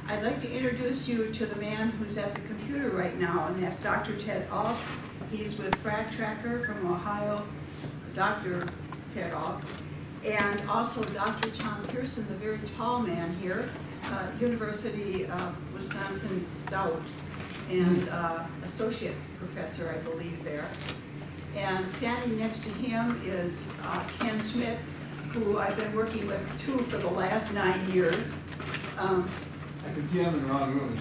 I'd like to introduce you to the man who's at the computer right now, and that's Dr. Ted Ault. He's with FracTracker from Ohio, Dr. Ted Ault, and also Dr. Tom Pearson, the very tall man here, University of Wisconsin Stout, and associate professor, I believe, there. And standing next to him is Ken Schmidt, who I've been working with too for the last 9 years. I can see I'm in the wrong room.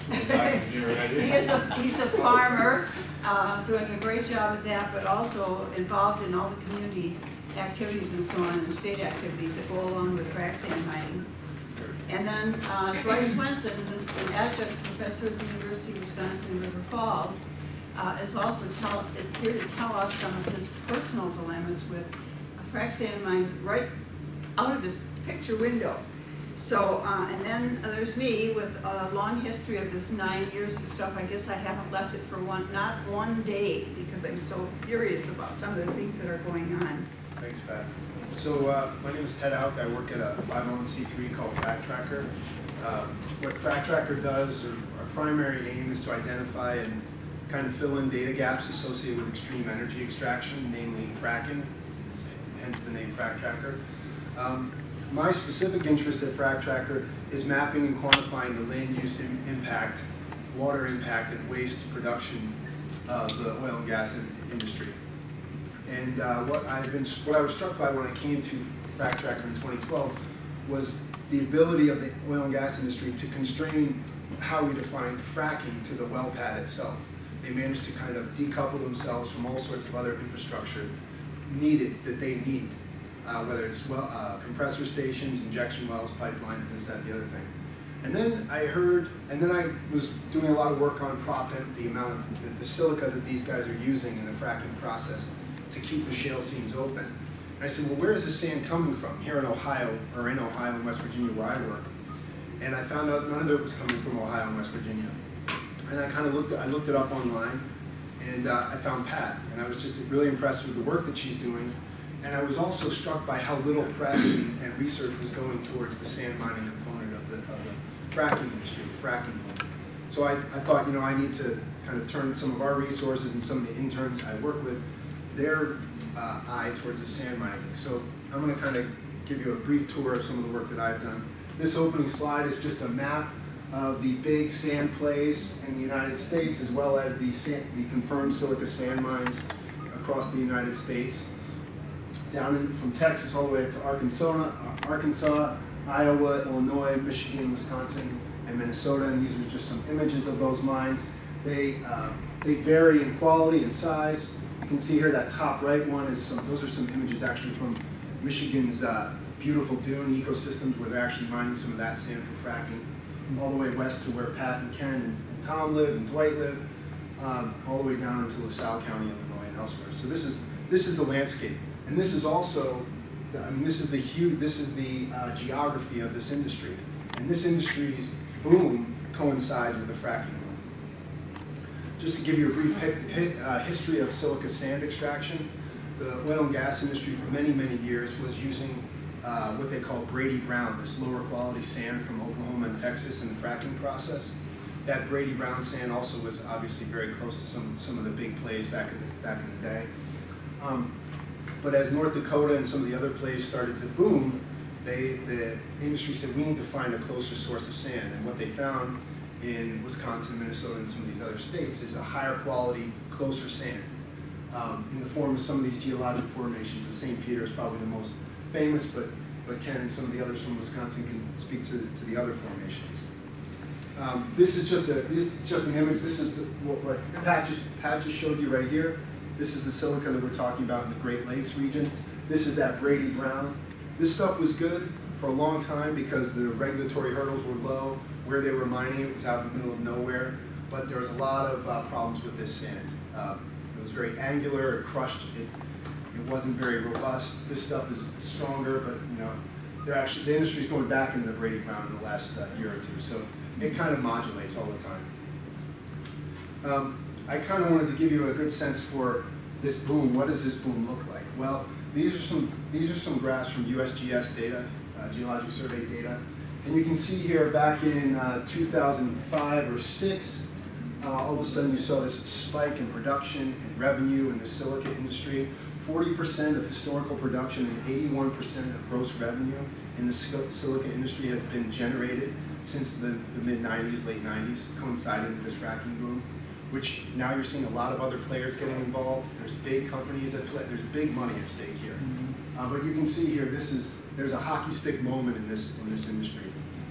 He's a farmer, doing a great job at that, but also involved in all the community activities and so on, and state activities that go along with frac sand mining. And then Dwight Swenson, who's an adjunct professor at the University of Wisconsin in River Falls, is also here to tell us some of his personal dilemmas with a frac sand mine right out of his picture window. So, and then there's me with a long history of this 9 years of stuff. I guess I haven't left it for not one day, because I'm so furious about some of the things that are going on. Thanks, Pat. So my name is Ted Ault. I work at a 501c3 called FracTracker. What FracTracker does, our primary aim is to identify and kind of fill in data gaps associated with extreme energy extraction, namely fracking, hence the name FracTracker. My specific interest at FracTracker is mapping and quantifying the land use impact, water impact, and waste production of the oil and gas industry. And what I was struck by when I came to FracTracker in 2012 was the ability of the oil and gas industry to constrain how we define fracking to the well pad itself. They managed to kind of decouple themselves from all sorts of other infrastructure that they need. Whether it's compressor stations, injection wells, pipelines, this, that, the other thing. And then I was doing a lot of work on proppant, the silica that these guys are using in the fracking process to keep the shale seams open. And I said, well, where is the sand coming from? Here in Ohio, or in Ohio and West Virginia where I work. And I found out none of it was coming from Ohio and West Virginia. And I kind of looked it up online, and I found Pat. And I was just really impressed with the work that she's doing. And I was also struck by how little press and research was going towards the sand mining component of the fracking industry, the fracking boom. So I thought, I need to kind of turn some of our resources and some of the interns I work with, their eye towards the sand mining. So I'm going to kind of give you a brief tour of some of the work that I've done. This opening slide is just a map of the big sand plays in the United States, as well as the confirmed silica sand mines across the United States. Down from Texas all the way up to Arkansas, Iowa, Illinois, Michigan, Wisconsin, and Minnesota. And these are just some images of those mines. They vary in quality and size. You can see here that top right one is those are some images actually from Michigan's beautiful dune ecosystems, where they're actually mining some of that sand for fracking, all the way west to where Pat and Ken and Tom live and Dwight live, all the way down into LaSalle County, Illinois, and elsewhere. So this is the landscape. And this is also, this is the geography of this industry. And this industry's boom coincides with the fracking boom. Just to give you a brief history of silica sand extraction, the oil and gas industry for many, many years was using what they call Brady Brown, this lower quality sand from Oklahoma and Texas in the fracking process. That Brady Brown sand also was obviously very close to some of the big plays back in the day. But as North Dakota and some of the other plays started to boom, the industry said, we need to find a closer source of sand. And what they found in Wisconsin, Minnesota, and some of these other states is a higher quality, closer sand in the form of some of these geologic formations. The St. Peter is probably the most famous, but Ken and some of the others from Wisconsin can speak to the other formations. This is just an image. This is what Pat just showed you right here. This is the silica that we're talking about in the Great Lakes region. This is that Brady Brown. This stuff was good for a long time because the regulatory hurdles were low. Where they were mining it was out in the middle of nowhere. But there was a lot of problems with this sand. It was very angular, it crushed, it wasn't very robust. This stuff is stronger, but the industry's going back into the Brady Brown in the last year or two. So it kind of modulates all the time. I kind of wanted to give you a good sense for this boom. What does this boom look like? Well, these are some graphs from USGS data, Geologic Survey data, And you can see here back in 2005 or 6, all of a sudden you saw this spike in production and revenue in the silica industry. 40% of historical production and 81% of gross revenue in the silica industry has been generated since the mid-90s, late 90s, coinciding with this fracking boom, which now you're seeing a lot of other players getting involved. There's big companies at play. There's big money at stake here. But you can see here, there's a hockey stick moment in this industry.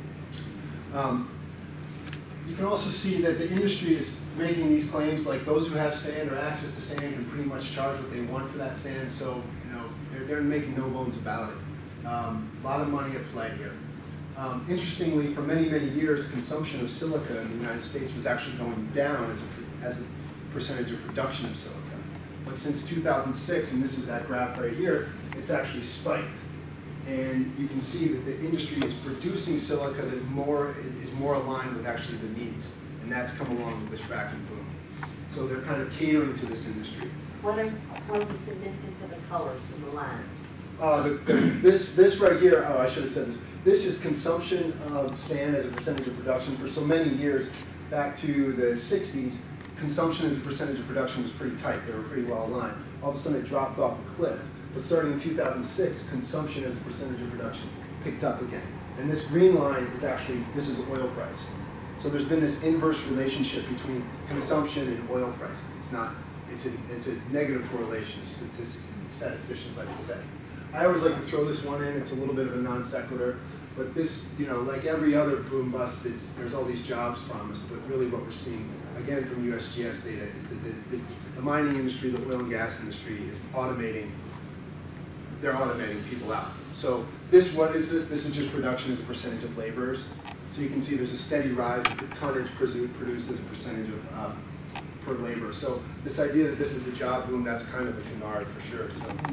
You can also see that the industry is making these claims like those who have sand or access to sand can pretty much charge what they want for that sand. So they're making no bones about it. A lot of money at play here. Interestingly, for many, many years, consumption of silica in the United States was actually going down as a percentage of production of silica. But since 2006, and this is that graph right here, it's actually spiked. And you can see that the industry is producing silica that is more aligned with actually the needs. And that's come along with this fracking boom. So they're kind of catering to this industry. What are the significance of the colors and the lines? This right here, oh, I should have said this. This is consumption of sand as a percentage of production. For so many years, back to the 60s, consumption as a percentage of production was pretty tight. They were pretty well aligned. All of a sudden, it dropped off a cliff. But starting in 2006, consumption as a percentage of production picked up again. And this green line is actually, this is oil price. So there's been this inverse relationship between consumption and oil prices. It's not, it's a negative correlation, statisticians like to say. I always like to throw this one in. It's a little bit of a non sequitur. But this, like every other boom bust, there's all these jobs promised. But really what we're seeing, again from USGS data, is that the mining industry, the oil and gas industry is automating. They're automating people out. So what is this? This is just production as a percentage of laborers. So you can see there's a steady rise of the tonnage produced as a percentage of per labor. So this idea that this is the job boom, that's kind of a canard for sure.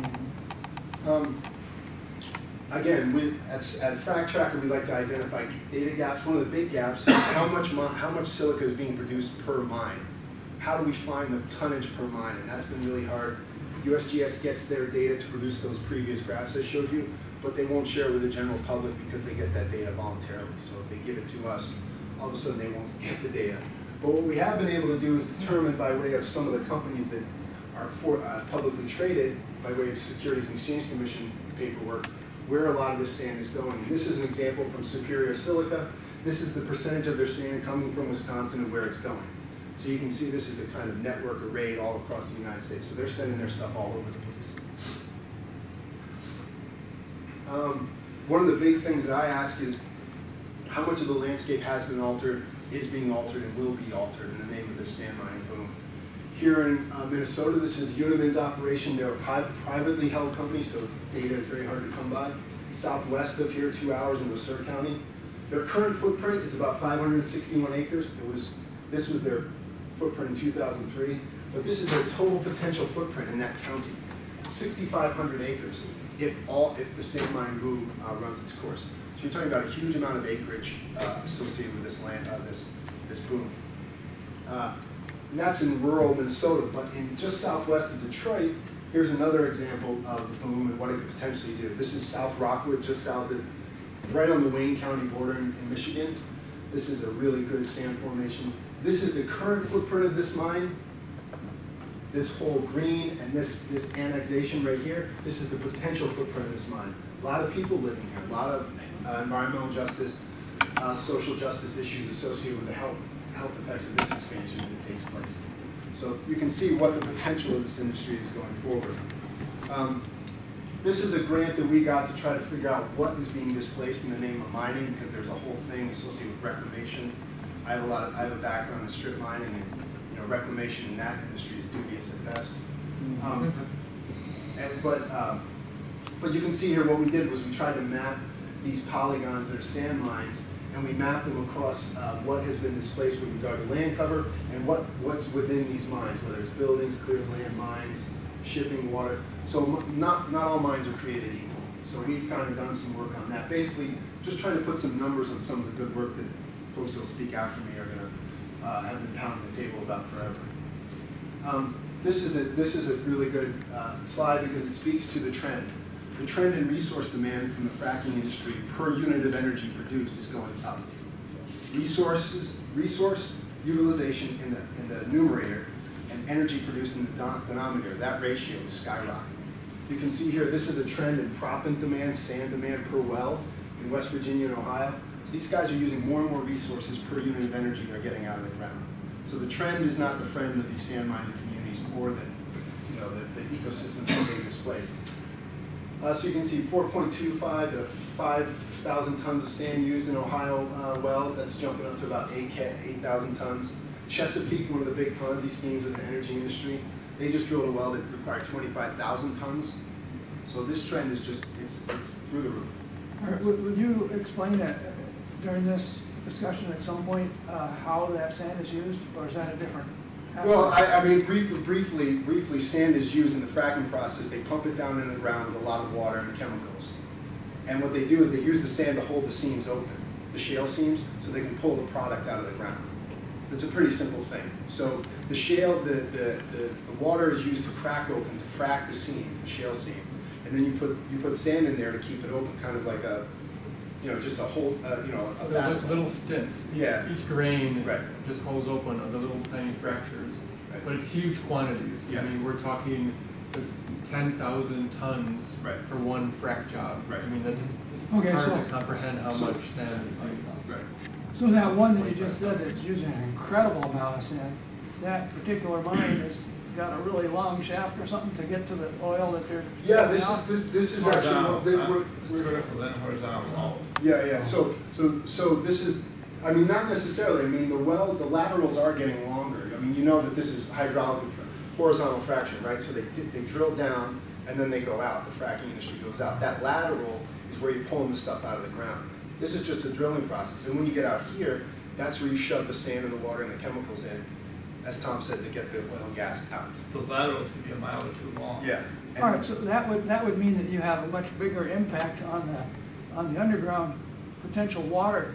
So again, at Frac Tracker, we like to identify data gaps. One of the big gaps is how much silica is being produced per mine. How do we find the tonnage per mine? And that's been really hard. USGS gets their data to produce those previous graphs I showed you, but they won't share it with the general public because they get that data voluntarily. So if they give it to us, all of a sudden they won't get the data. But what we have been able to do is determine by way of some of the companies that are publicly traded, by way of Securities and Exchange Commission paperwork, where a lot of this sand is going. And this is an example from Superior Silica. This is the percentage of their sand coming from Wisconsin and where it's going. So you can see this is a kind of network array all across the United States. So they're sending their stuff all over the place. One of the big things that I ask is how much of the landscape has been altered, is being altered, and will be altered in the name of this sand mining boom. Here in Minnesota, this is Unimin's operation. They're a privately held company, so data is very hard to come by. Southwest of here, 2 hours in Mercer County. Their current footprint is about 561 acres. This was their footprint in 2003, but this is their total potential footprint in that county, 6,500 acres, if the sand mining boom runs its course. So you're talking about a huge amount of acreage associated with this land, this boom. And that's in rural Minnesota, but in just southwest of Detroit, here's another example of the boom and what it could potentially do. This is South Rockwood, just south of, right on the Wayne County border in Michigan. This is a really good sand formation. This is the current footprint of this mine. This whole green and this annexation right here, this is the potential footprint of this mine. A lot of people living here, a lot of environmental justice, social justice issues associated with the health effects of this expansion that takes place. So you can see what the potential of this industry is going forward. This is a grant that we got to try to figure out what is being displaced in the name of mining, because there's a whole thing associated with reclamation. I have a background in strip mining, and reclamation in that industry is dubious at best. But you can see here what we did was we tried to map these polygons that are sand mines, and we mapped them across what has been displaced with regard to land cover and what's within these mines, whether it's buildings, clear land mines, shipping, water. So not all mines are created equal. So we've kind of done some work on that. Basically, just trying to put some numbers on some of the good work that folks who will speak after me are going to have been pounding the table about forever. This is a really good slide because it speaks to the trend. the trend in resource demand from the fracking industry per unit of energy produced is going up. Resource utilization in the numerator and energy produced in the denominator, that ratio is skyrocketing. You can see here, this is a trend in proppant demand, sand demand per well in West Virginia and Ohio. So these guys are using more and more resources per unit of energy they're getting out of the ground. So the trend is not the friend of these sand mining communities or the ecosystem that they displace. So you can see 4.25 to 5,000 tons of sand used in Ohio wells. That's jumping up to about 8,000 tons. Chesapeake, one of the big Ponzi schemes in the energy industry, they just drilled a well that required 25,000 tons. So this trend is just, it's through the roof. All right, would you explain that during this discussion at some point how that sand is used, or is that a different aspect? Well, I mean, briefly, sand is used in the fracking process. They pump it down in the ground with a lot of water and chemicals. And what they do is they use the sand to hold the seams open, the shale seams, so they can pull the product out of the ground. It's a pretty simple thing. So the shale, the water is used to crack open, to frack the seam, the shale seam. And then you put sand in there to keep it open, kind of like a, just a whole, a fast little stints. Yeah. Each grain Right. just holds open of the little tiny fractures. Right. But it's huge quantities. Yeah. I mean, we're talking 10,000 tons Right. for one frac job. Right. I mean, that's Okay, hard so- to comprehend how so- much sand is used. Right. So that one that you just said that's using an incredible amount of sand, that particular mine has got a really long shaft or something to get to the oil that they're Yeah, getting out? this is Horizontal, actually it's vertical, then horizontal. yeah. So this is, I mean, not necessarily. I mean, the laterals are getting longer. I mean, you know that this is horizontal fracture, right? So they drill down and then they go out. The fracking industry goes out. That lateral is where you're pulling the stuff out of the ground. This is just a drilling process. And when you get out here, that's where you shove the sand and the water and the chemicals in, as Tom said, to get the oil and gas out. Those laterals could be a mile or two long. Yeah. All right, so that would mean that you have a much bigger impact on the underground potential water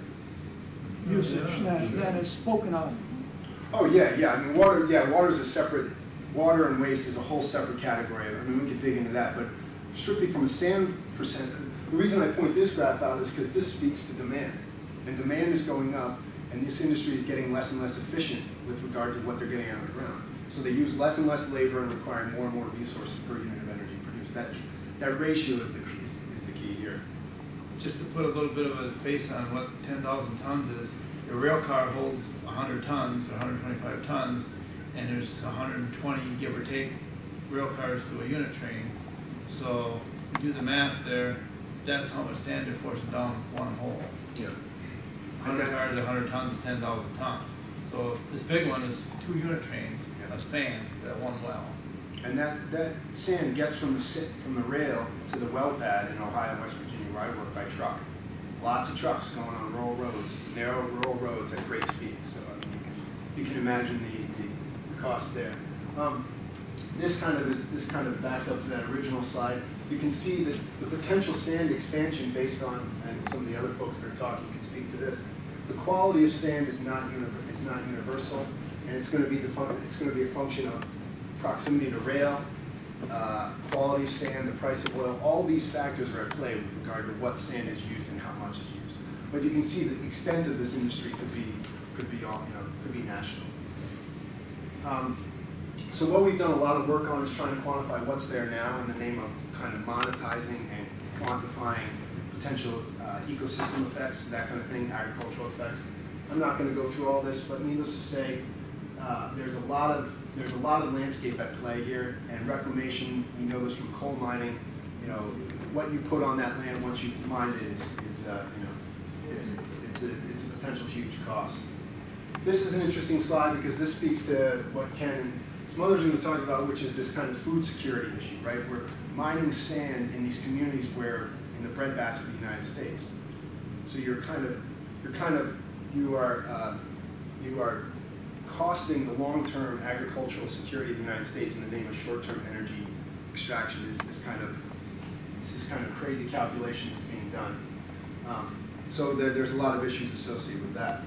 usage than is spoken of. Oh yeah. I mean, water is a separate. Water and waste is a whole separate category. I mean, we could dig into that, but strictly from a sand percent, the reason I point this graph out is because this speaks to demand, and demand is going up, and this industry is getting less and less efficient with regard to what they're getting out of the ground. So they use less and less labor and require more and more resources per unit of energy produced. That ratio is the key here. Just to put a little bit of a face on what 10,000 tons is, a rail car holds 100 tons or 125 tons, and there's 120, give or take, rail cars to a unit train. So you do the math there, that's how much sand they're forcing down one hole. Yeah. 100 cars at 100 tons is 10,000 tons. So this big one is 2 unit trains of sand at one well. And that sand gets from the rail to the well pad in Ohio and West Virginia, where I work, by truck. Lots of trucks going on rural roads, narrow rural roads at great speeds. So I mean, you can imagine the cost there. This kind of backs up to that original slide. You can see that the potential sand expansion based on, and some of the other folks that are talking can speak to this. The quality of sand is not universal, and it's going to be a function of proximity to rail, quality of sand, the price of oil. All these factors are at play with regard to what sand is used and how much is used. But you can see the extent of this industry could be national. So what we've done a lot of work on is trying to quantify what's there now in the name of kind of monetizing and quantifying potential ecosystem effects, that kind of thing, agricultural effects. I'm not going to go through all this, but needless to say, there's a lot of landscape at play here, and reclamation. We know this from coal mining. What you put on that land once you've mined it it's a potential huge cost. This is an interesting slide because this speaks to what Ken and some others are going to talk about, which is this kind of food security issue, right? We're mining sand in these communities where in the breadbasket of the United States. So you are costing the long-term agricultural security of the United States in the name of short-term energy extraction. This kind of crazy calculation that's being done. So there's a lot of issues associated with that.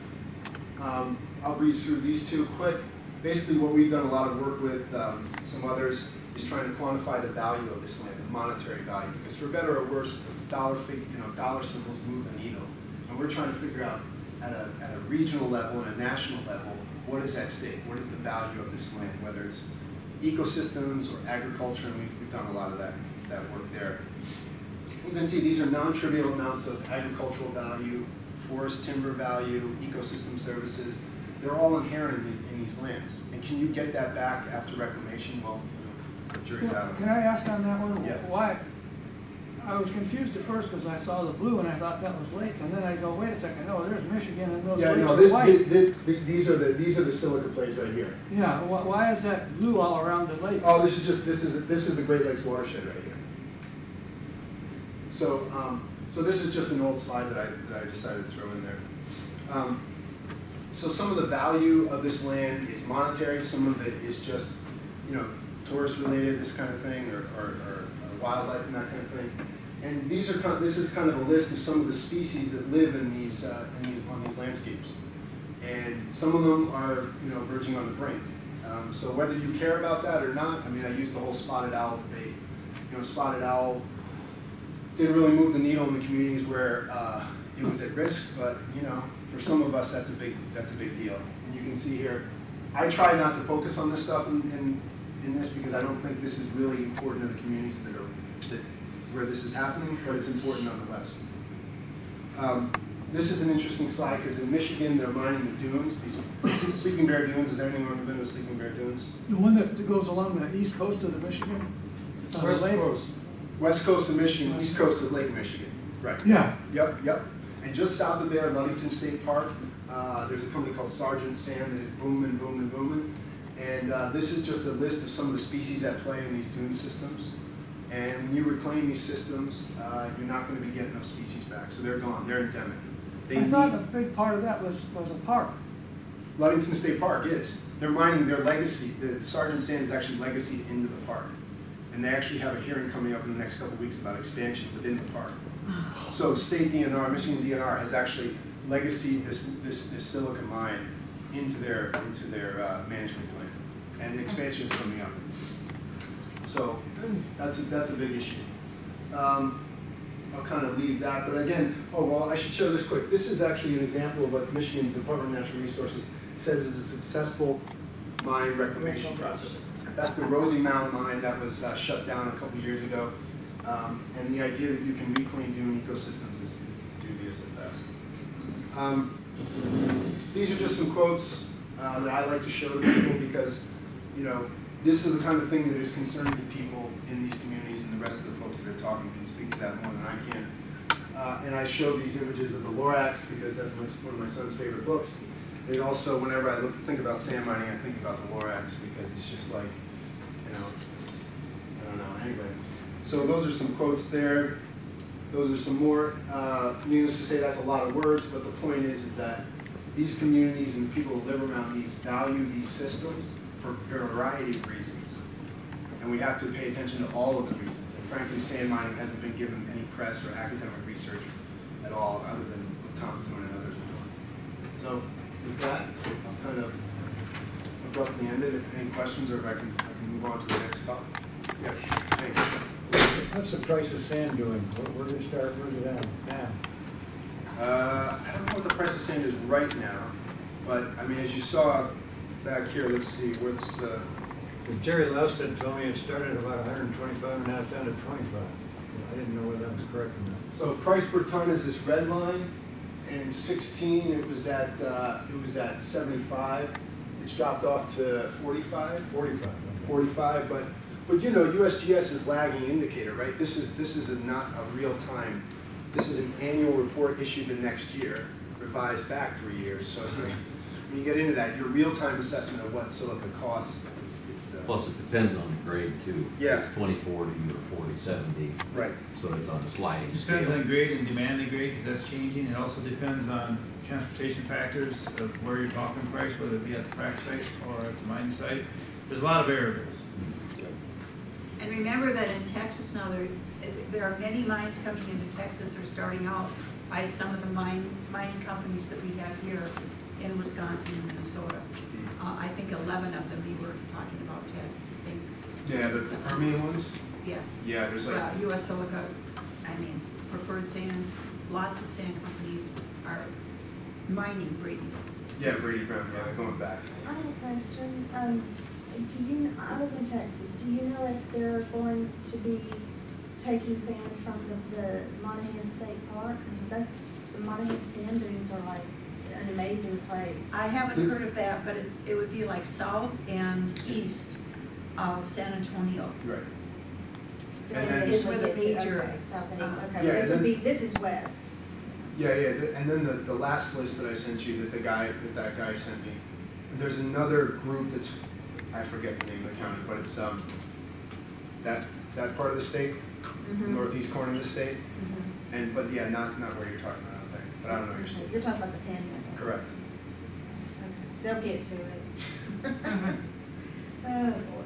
I'll breeze through these two quick. Basically, what we've done a lot of work with, some others, is trying to quantify the value of this land, the monetary value, because for better or worse, dollar symbols move the needle, and we're trying to figure out at a regional level and a national level, what is at stake? What is the value of this land, whether it's ecosystems or agriculture, and we've done a lot of that work there. You can see these are non-trivial amounts of agricultural value, forest timber value, ecosystem services. They're all inherent in these lands. And can you get that back after reclamation? Well, the jury's out. Can I ask on that one? Yeah. Why? I was confused at first because I saw the blue and I thought that was lake, and then I go, wait a second, no, there's Michigan and those Yeah, lakes no, are white. these are the silica plays right here. Yeah, why is that blue all around the lake? Oh, this is the Great Lakes watershed right here. So so this is just an old slide that I decided to throw in there. So some of the value of this land is monetary. Some of it is just, tourist related, this kind of thing, or wildlife and that kind of thing. And this is kind of a list of some of the species that live on these landscapes. And some of them are verging on the brink. So whether you care about that or not, I mean, I use the whole spotted owl debate. Spotted owl didn't really move the needle in the communities where it was at risk, but for some of us that's a big deal. And you can see here, I try not to focus on this stuff in this because I don't think this is really important to the communities where this is happening, but it's important nonetheless. This is an interesting slide because in Michigan they're mining the dunes. These Sleeping Bear Dunes. Has anyone ever been to Sleeping Bear Dunes? The one that goes along the east coast of the Michigan? It's on the lake. West coast of Michigan, east coast of Lake Michigan. Right. Yeah. Yep. And just south of there, Ludington State Park, there's a company called Sargent Sand that is booming. And this is just a list of some of the species at play in these dune systems. And when you reclaim these systems, you're not going to be getting those species back. So they're gone. They're endemic. I thought a big part of that was a park. Ludington State Park is. They're mining their legacy. The Sargent Sand is actually legacy into the park. And they actually have a hearing coming up in the next couple of weeks about expansion within the park. So state DNR, Michigan DNR, has actually legacied this silica mine into their management plan, and the expansion is coming up. So that's a big issue. I'll kind of leave that, but again, I should show this quick. This is actually an example of what Michigan Department of Natural Resources says is a successful mine reclamation process. That's the Rosie Mound mine that was shut down a couple years ago. And the idea that you can reclaim dune ecosystems is dubious at best. These are just some quotes that I like to show to people because, this is the kind of thing that is concerning to people in these communities, and the rest of the folks that are talking can speak to that more than I can. And I show these images of the Lorax because that's one of my son's favorite books. And also, whenever I think about sand mining, I think about the Lorax because it's just like, it's just, I don't know. Anyway, so those are some quotes there. Those are some more. Needless to say, that's a lot of words, but the point is that these communities and the people who live around these value these systems for a variety of reasons. And we have to pay attention to all of the reasons. And frankly, sand mining hasn't been given any press or academic research at all, other than what Tom's doing and others are doing. So with that, I'll kind of abruptly end it. If any questions, or if I can move on to the next topic. Yeah, thanks. What's the price of sand doing? Where did it start? Where's it at now? I don't know what the price of sand is right now, but I mean, as you saw back here, let's see, what's Jerry Leston told me it started at about 125 and now it's down to 25. I didn't know whether that was correct or not. so price per ton is this red line, and in 16 it was at 75. It's dropped off to 45. 45. 45, but USGS is lagging indicator, right? This is not a real time. This is an annual report issued the next year, revised back 3 years. So when you get into that, your real-time assessment of what silica costs is plus it depends on the grade too. Yeah. It's 2040 or 4070. right. So it's on a sliding It scale. depends on grade and demand of grade, because that's changing. It also depends on transportation factors of where you're talking price, whether it be at the frac site or at the mine site. There's a lot of variables. And remember that in Texas now, there are many mines coming into Texas or starting out by some of the mining companies that we have here in Wisconsin and Minnesota. I think 11 of them we were talking about, Ted. I think Yeah, the Permian ones? Yeah. Yeah, there's like, US Silica, I mean, Preferred Sands, lots of sand companies are mining Brady. yeah, Brady Brown, yeah, they're going back. I have a question. Do you, I live in Texas, do you know if they're going to be taking sand from the Monahan State Park? Because that's, the Monahan sand dunes are like an amazing place. I haven't heard of that, but it would be like south and east of San Antonio. Right. This and then- Is where the major, Okay, south and east, okay, Yeah, this and would then- be, this is west. Yeah, and then the last list that I sent you, that that guy sent me, there's another group that's, I forget the name of the county, but it's, that part of the state, northeast corner of the state, and, but yeah, not where you're talking about, I don't think, but I don't know your state. You're talking about the panhandle. Correct. They'll get to it. Oh, boy.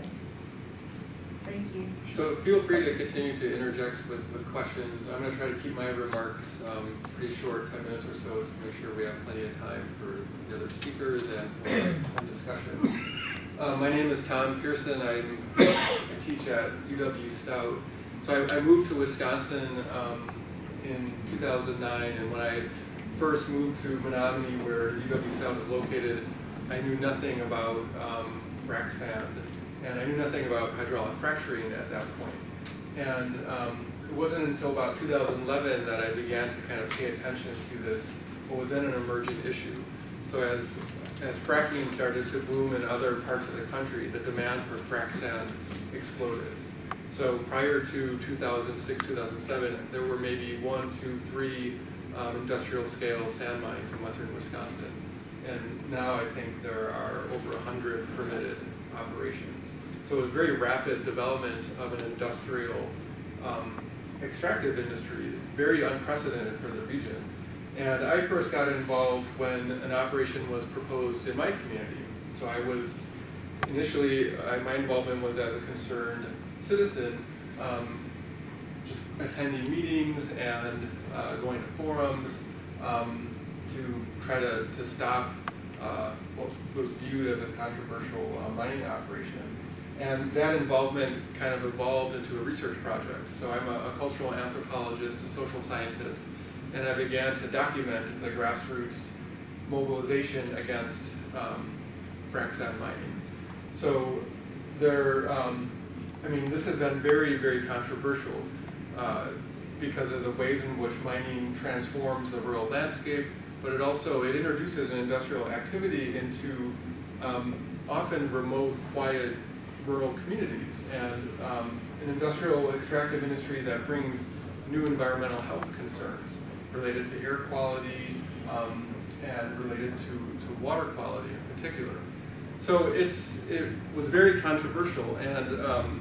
Thank you. So feel free to continue to interject with questions. I'm going to try to keep my remarks pretty short, 10 minutes or so, to make sure we have plenty of time for the other speakers and for discussion. My name is Tom Pearson. I teach at UW Stout. So I moved to Wisconsin in 2009, and when I first moved to Menominee, where UW Stout is located, I knew nothing about frac sand, and I knew nothing about hydraulic fracturing at that point. And it wasn't until about 2011 that I began to kind of pay attention to this, what was then an emerging issue. So as fracking started to boom in other parts of the country, the demand for frac sand exploded. So prior to 2006, 2007, there were maybe 1, 2, 3 industrial scale sand mines in western Wisconsin. And now I think there are over 100 permitted operations. So it was very rapid development of an industrial extractive industry, very unprecedented for the region. And I first got involved when an operation was proposed in my community. So I was initially, my involvement was as a concerned citizen, just attending meetings and going to forums to try to stop what was viewed as a controversial mining operation. And that involvement kind of evolved into a research project. So I'm a cultural anthropologist, a social scientist, and I began to document the grassroots mobilization against frac sand mining. So there, I mean, this has been very, very controversial because of the ways in which mining transforms the rural landscape, but it introduces an industrial activity into often remote, quiet, rural communities, and an industrial extractive industry that brings new environmental health concerns related to air quality and related to water quality in particular. So it was very controversial, and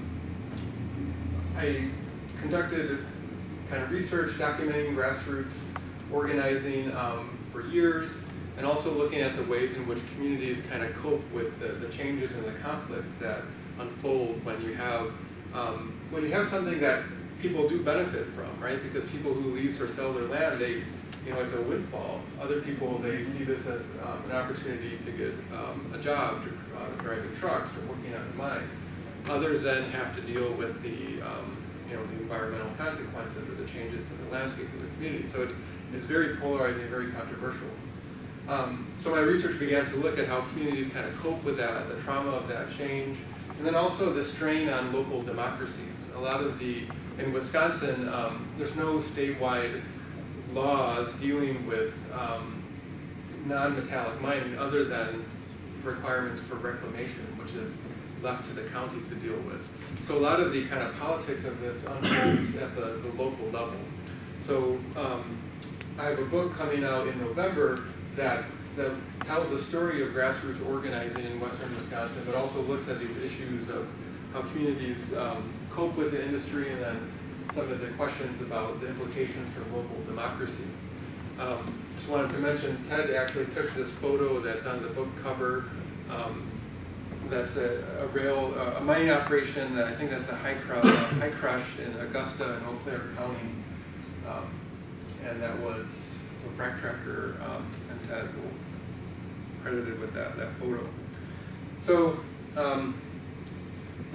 I conducted kind of research documenting grassroots organizing for years, and also looking at the ways in which communities kind of cope with the changes in the conflict that unfold when you have something that people do benefit from, right? Because people who lease or sell their land, it's a windfall. Other people, they see this as an opportunity to get a job, driving trucks or working on a mine. Others then have to deal with the environmental consequences or the changes to the landscape of the community. So it's very polarizing, very controversial. So my research began to look at how communities kind of cope with that, the trauma of that change, and then also the strain on local democracies. In Wisconsin, there's no statewide laws dealing with non-metallic mining other than requirements for reclamation, which is left to the counties to deal with. So a lot of the kind of politics of this unfolds at the local level. So I have a book coming out in November that tells the story of grassroots organizing in western Wisconsin, but also looks at these issues of how communities cope with the industry, and then some of the questions about the implications for local democracy. Just wanted to mention, Ted actually took this photo that's on the book cover. That's a mining operation that I think that's a high crush in Augusta and Eau Claire County. And that was a frac tracker, and Ted will credited with that photo. So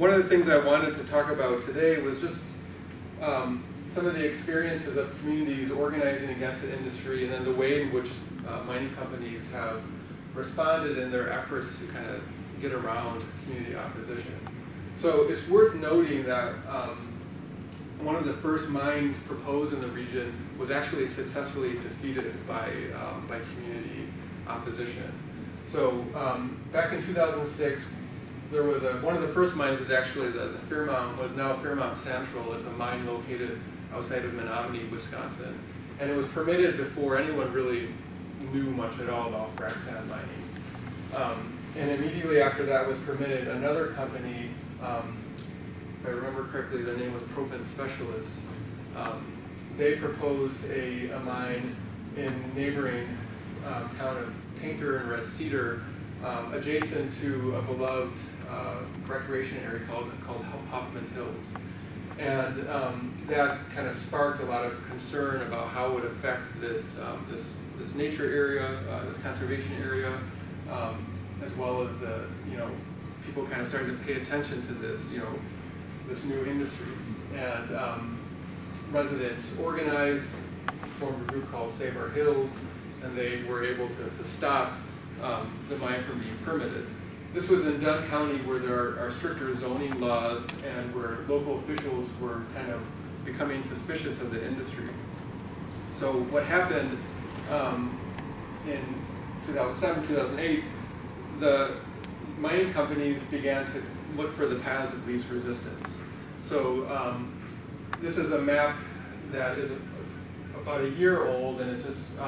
one of the things I wanted to talk about today was just some of the experiences of communities organizing against the industry, and then the way in which mining companies have responded in their efforts to kind of get around community opposition. So it's worth noting that one of the first mines proposed in the region was actually successfully defeated by community opposition. So back in 2006, there was one of the first mines was actually the Fairmount, was now Fairmount Central. It's a mine located outside of Menominee, Wisconsin. And it was permitted before anyone really knew much at all about frac sand mining. And immediately after that was permitted, another company, if I remember correctly, their name was Propan Specialists, they proposed a mine in neighboring town of Tinker and Red Cedar, adjacent to a beloved recreation area called Hoffman Hills. And that kind of sparked a lot of concern about how it would affect this nature area, this conservation area, as well as people kind of started to pay attention to this, this new industry. And residents organized, formed a group called Save Our Hills, and they were able to stop the mine from being permitted. This was in Dunn County, where there are stricter zoning laws and where local officials were kind of becoming suspicious of the industry. So what happened in 2007, 2008, the mining companies began to look for the paths of least resistance. So this is a map that is about a year old, and it's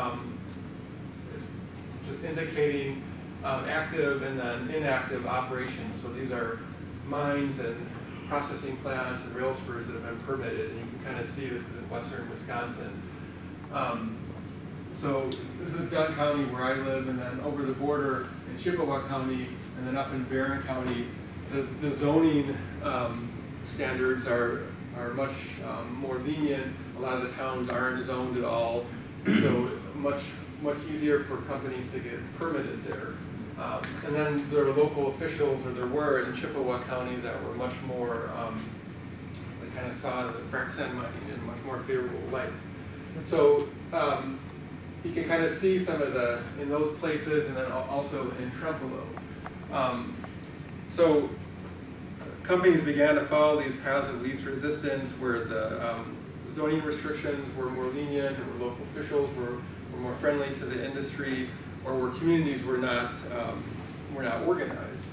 just indicating active and then inactive operations. So these are mines and processing plants and rail spurs that have been permitted, and you can kind of see this is in western Wisconsin. So this is Dunn County where I live, and then over the border in Chippewa County, and then up in Barron County, the zoning standards are much more lenient. A lot of the towns aren't zoned at all, so much easier for companies to get permitted there. And then there are local officials, or there were in Chippewa County, that were much more, they kind of saw the frac sand mining in a much more favorable light. So you can kind of see some of in those places, and then also in Trempealeau. So companies began to follow these paths of least resistance, where the zoning restrictions were more lenient, or where local officials were more friendly to the industry, or where communities were not organized.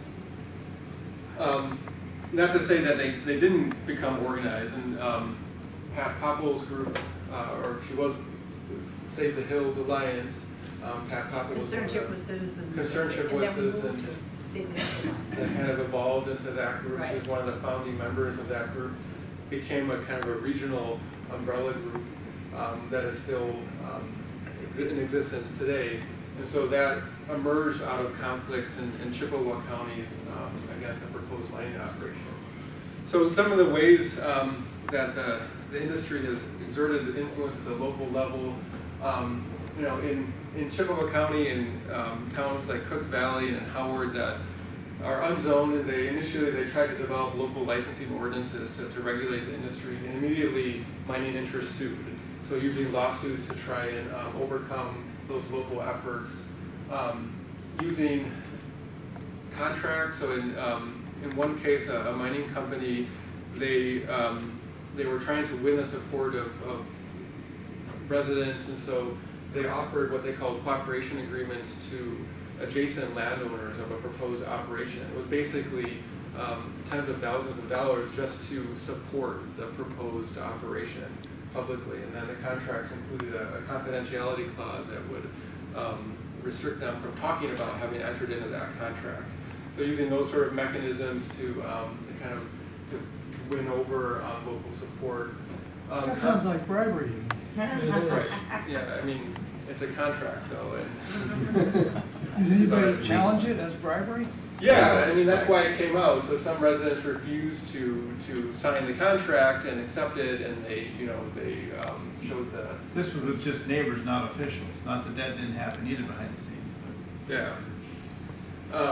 Not to say that they didn't become organized, and Pat Popple's group, or she was Save the Hills Alliance. Pat Popple was Concernship with Citizens. Concernship with Citizens. Save the Hills Alliance. That kind of evolved into that group. Right. She was one of the founding members of that group. Became a kind of a regional umbrella group that is still in existence today. And so that emerged out of conflicts in Chippewa County against a proposed mining operation. So some of the ways that the industry has exerted influence at the local level, in Chippewa County, in towns like Cooks Valley and in Howard that are unzoned, and they tried to develop local licensing ordinances to regulate the industry, and immediately mining interests sued. So using lawsuits to try and overcome those local efforts, using contracts. So in one case, a mining company, they were trying to win the support of residents, and so they offered what they called cooperation agreements to adjacent landowners of a proposed operation. It was basically tens of thousands of dollars just to support the proposed operation publicly, and then the contracts included a confidentiality clause that would restrict them from talking about having entered into that contract. So using those sort of mechanisms to kind of to win over local support. That sounds like bribery. Right. Yeah, I mean, it's a contract though. And Does anybody challenge it as bribery? yeah, I mean, that's why it came out. So some residents refused to sign the contract and accept it, and they showed the. This was with just neighbors, not officials. Not that didn't happen either behind the scenes. Yeah.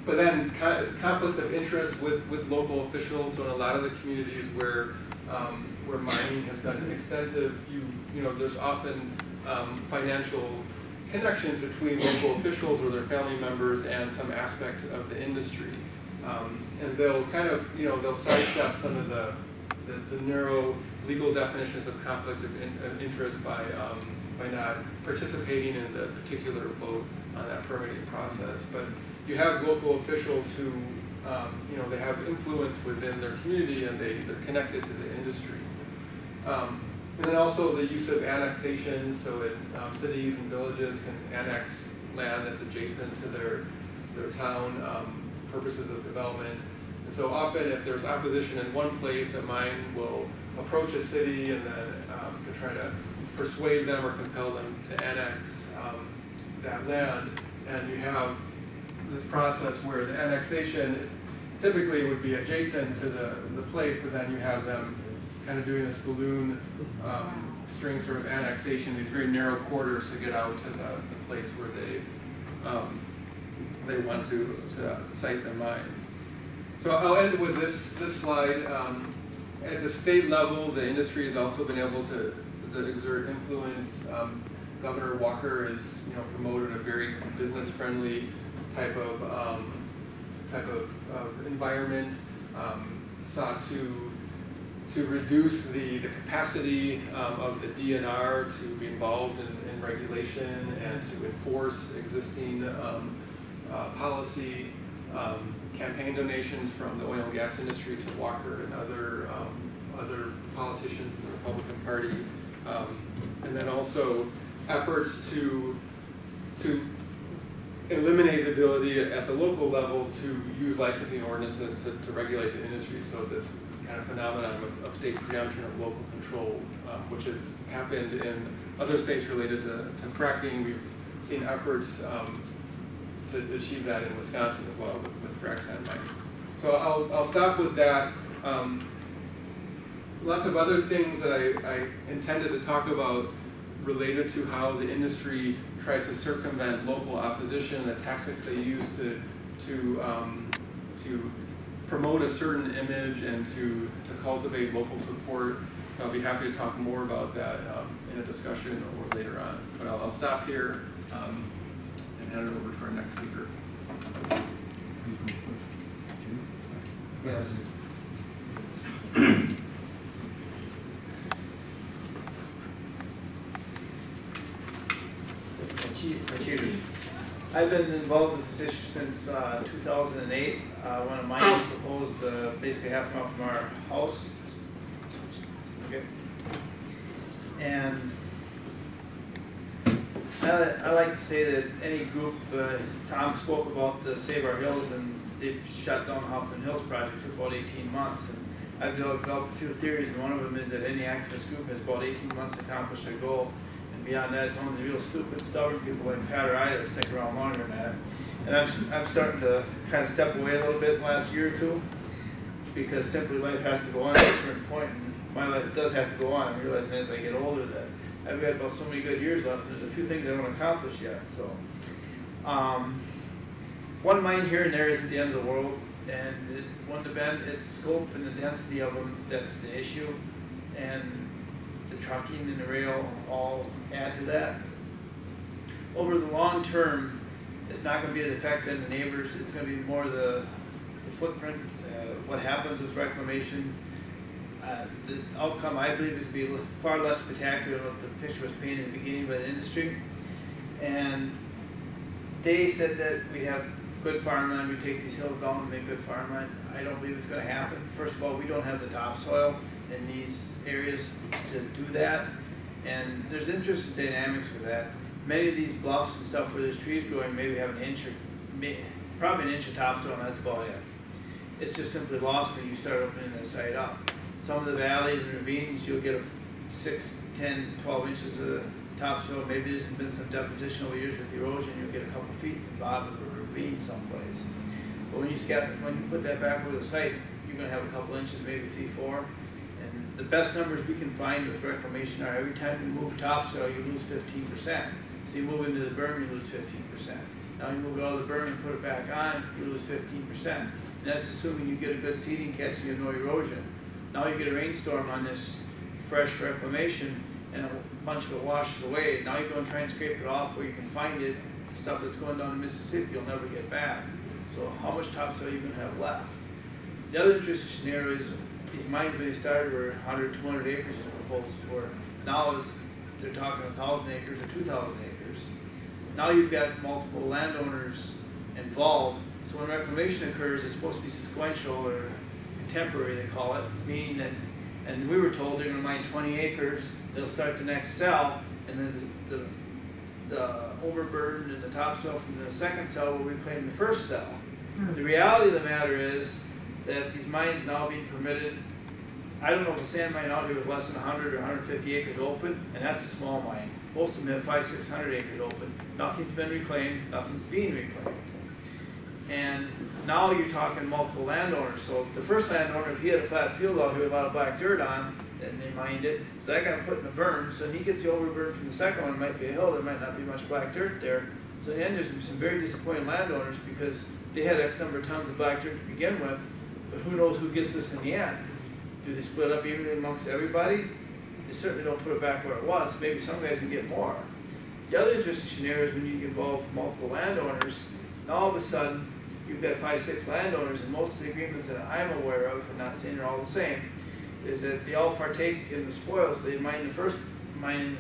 but then conflicts of interest with local officials. So in a lot of the communities where mining has been extensive, you know, there's often financial connections between local officials or their family members and some aspect of the industry. And they'll kind of, you know, they'll sidestep some of the narrow legal definitions of conflict of interest by not participating in the particular vote on that permitting process. But you have local officials who, you know, they have influence within their community and they're connected to the industry. And then also the use of annexation, so that cities and villages can annex land that's adjacent to their town, purposes of development. And so often if there's opposition in one place, a mine will approach a city and then to try to persuade them or compel them to annex that land. And you have this process where the annexation typically would be adjacent to the place, but then you have them kind of doing this balloon string sort of annexation, these very narrow quarters to get out to the place where they want to site the mine. So I'll end with this slide. At the state level, the industry has also been able to exert influence. Governor Walker has, you know, promoted a very business-friendly type of environment. Sought to reduce the capacity of the DNR to be involved in regulation and to enforce existing policy. Campaign donations from the oil and gas industry to Walker and other politicians in the Republican Party, and then also efforts to eliminate the ability at the local level to use licensing ordinances to regulate the industry. So this kind of phenomenon of state preemption of local control, which has happened in other states related to fracking. We've seen efforts to achieve that in Wisconsin as well with frac sand mining. So I'll stop with that. Lots of other things that I intended to talk about related to how the industry tries to circumvent local opposition, the tactics they use to promote a certain image and to cultivate local support. So I'll be happy to talk more about that in a discussion or later on. But I'll stop here and hand it over to our next speaker. Yes. I've been involved with this issue since 2008 when a mine was proposed basically half a mile from our house. Okay. And I like to say that any group, Tom spoke about the Save Our Hills, and they shut down the Hoffman Hills project. It took about 18 months. And I've developed a few theories, and one of them is that any activist group has about 18 months to accomplish their goal. And beyond that, it's only the real stupid, stubborn people like Pat or I that stick around longer than that. And I'm starting to kind of step away a little bit in the last year or two, because simply life has to go on at a certain point, and my life does have to go on. I'm realizing as I get older that I've got about so many good years left, and there's a few things I want to accomplish yet. So, one mine here and there isn't the end of the world, and one depends, it's the scope and the density of them that's the issue, and the trucking and the rail all add to that. Over the long term, it's not going to be the effect on the neighbors, it's going to be more the footprint, what happens with reclamation. The outcome, I believe, is to be far less spectacular than what the picture was painted in the beginning by the industry. And they said that we have good farmland, we take these hills down and make good farmland. I don't believe it's going to happen. First of all, we don't have the topsoil in these areas to do that. And there's interesting dynamics with that. Many of these bluffs and stuff where there's trees growing maybe have an inch or probably an inch of topsoil, and that's about it. It's just simply lost when you start opening the site up. Some of the valleys and ravines, you'll get 6, 10, 12 inches of topsoil. Maybe there's been some deposition over years with erosion. You'll get a couple feet in the bottom of a ravine someplace. But when you put that back over the site, you're going to have a couple inches, maybe 3, 4. And the best numbers we can find with reclamation are every time you move topsoil, you lose 15%. So you move into the berm, you lose 15%. Now you move it out of the berm and put it back on, you lose 15%. And that's assuming you get a good seeding catch and you have no erosion. Now you get a rainstorm on this fresh reclamation and a bunch of it washes away. Now you go and try and scrape it off where you can find it. Stuff that's going down to Mississippi you'll never get back. So how much topsoil are you going to have left? The other interesting scenario is these mines when they started were 100, 200 acres as proposed for. Now they're talking 1,000 acres or 2,000 acres. Now you've got multiple landowners involved. So when reclamation occurs, it's supposed to be sequential or contemporary, they call it, meaning that, and we were told they're going to mine 20 acres, they'll start the next cell, and then the overburden and the topsoil from the second cell will reclaim the first cell. The reality of the matter is that these mines now being permitted, I don't know if a sand mine out here with less than 100 or 150 acres open, and that's a small mine. Most of them have 500, 600 acres open. Nothing's been reclaimed, nothing's being reclaimed. And now you're talking multiple landowners. So the first landowner, if he had a flat field out here with a lot of black dirt on, and they mined it, so that got put in a berm, so he gets the overburden from the second one. It might be a hill, there might not be much black dirt there. So in the end, there's some very disappointed landowners because they had X number of tons of black dirt to begin with, but who knows who gets this in the end? Do they split up evenly amongst everybody? They certainly don't put it back where it was. Maybe some guys can get more. The other interesting scenario is when you involve multiple landowners, and all of a sudden, you've got 5, 6 landowners, and most of the agreements that I'm aware of, I'm not saying they're all the same, is that they all partake in the spoils. So they mine the first mine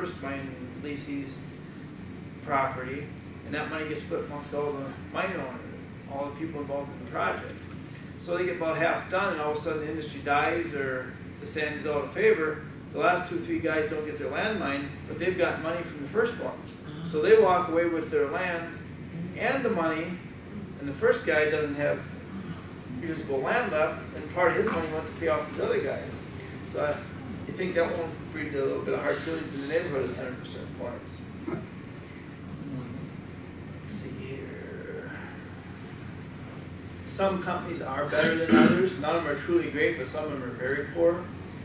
leasee's property, and that money gets split amongst all the mine owners, all the people involved in the project. So they get about half done, and all of a sudden the industry dies or the sand is out of favor. The last 2 or 3 guys don't get their land mined, but they've got money from the first ones. So they walk away with their land and the money, and the first guy doesn't have usable land left, and part of his money went to pay off his other guys. So you think that won't breed a little bit of hard feelings in the neighborhood at 100% points. Let's see here. Some companies are better than others. None of them are truly great, but some of them are very poor.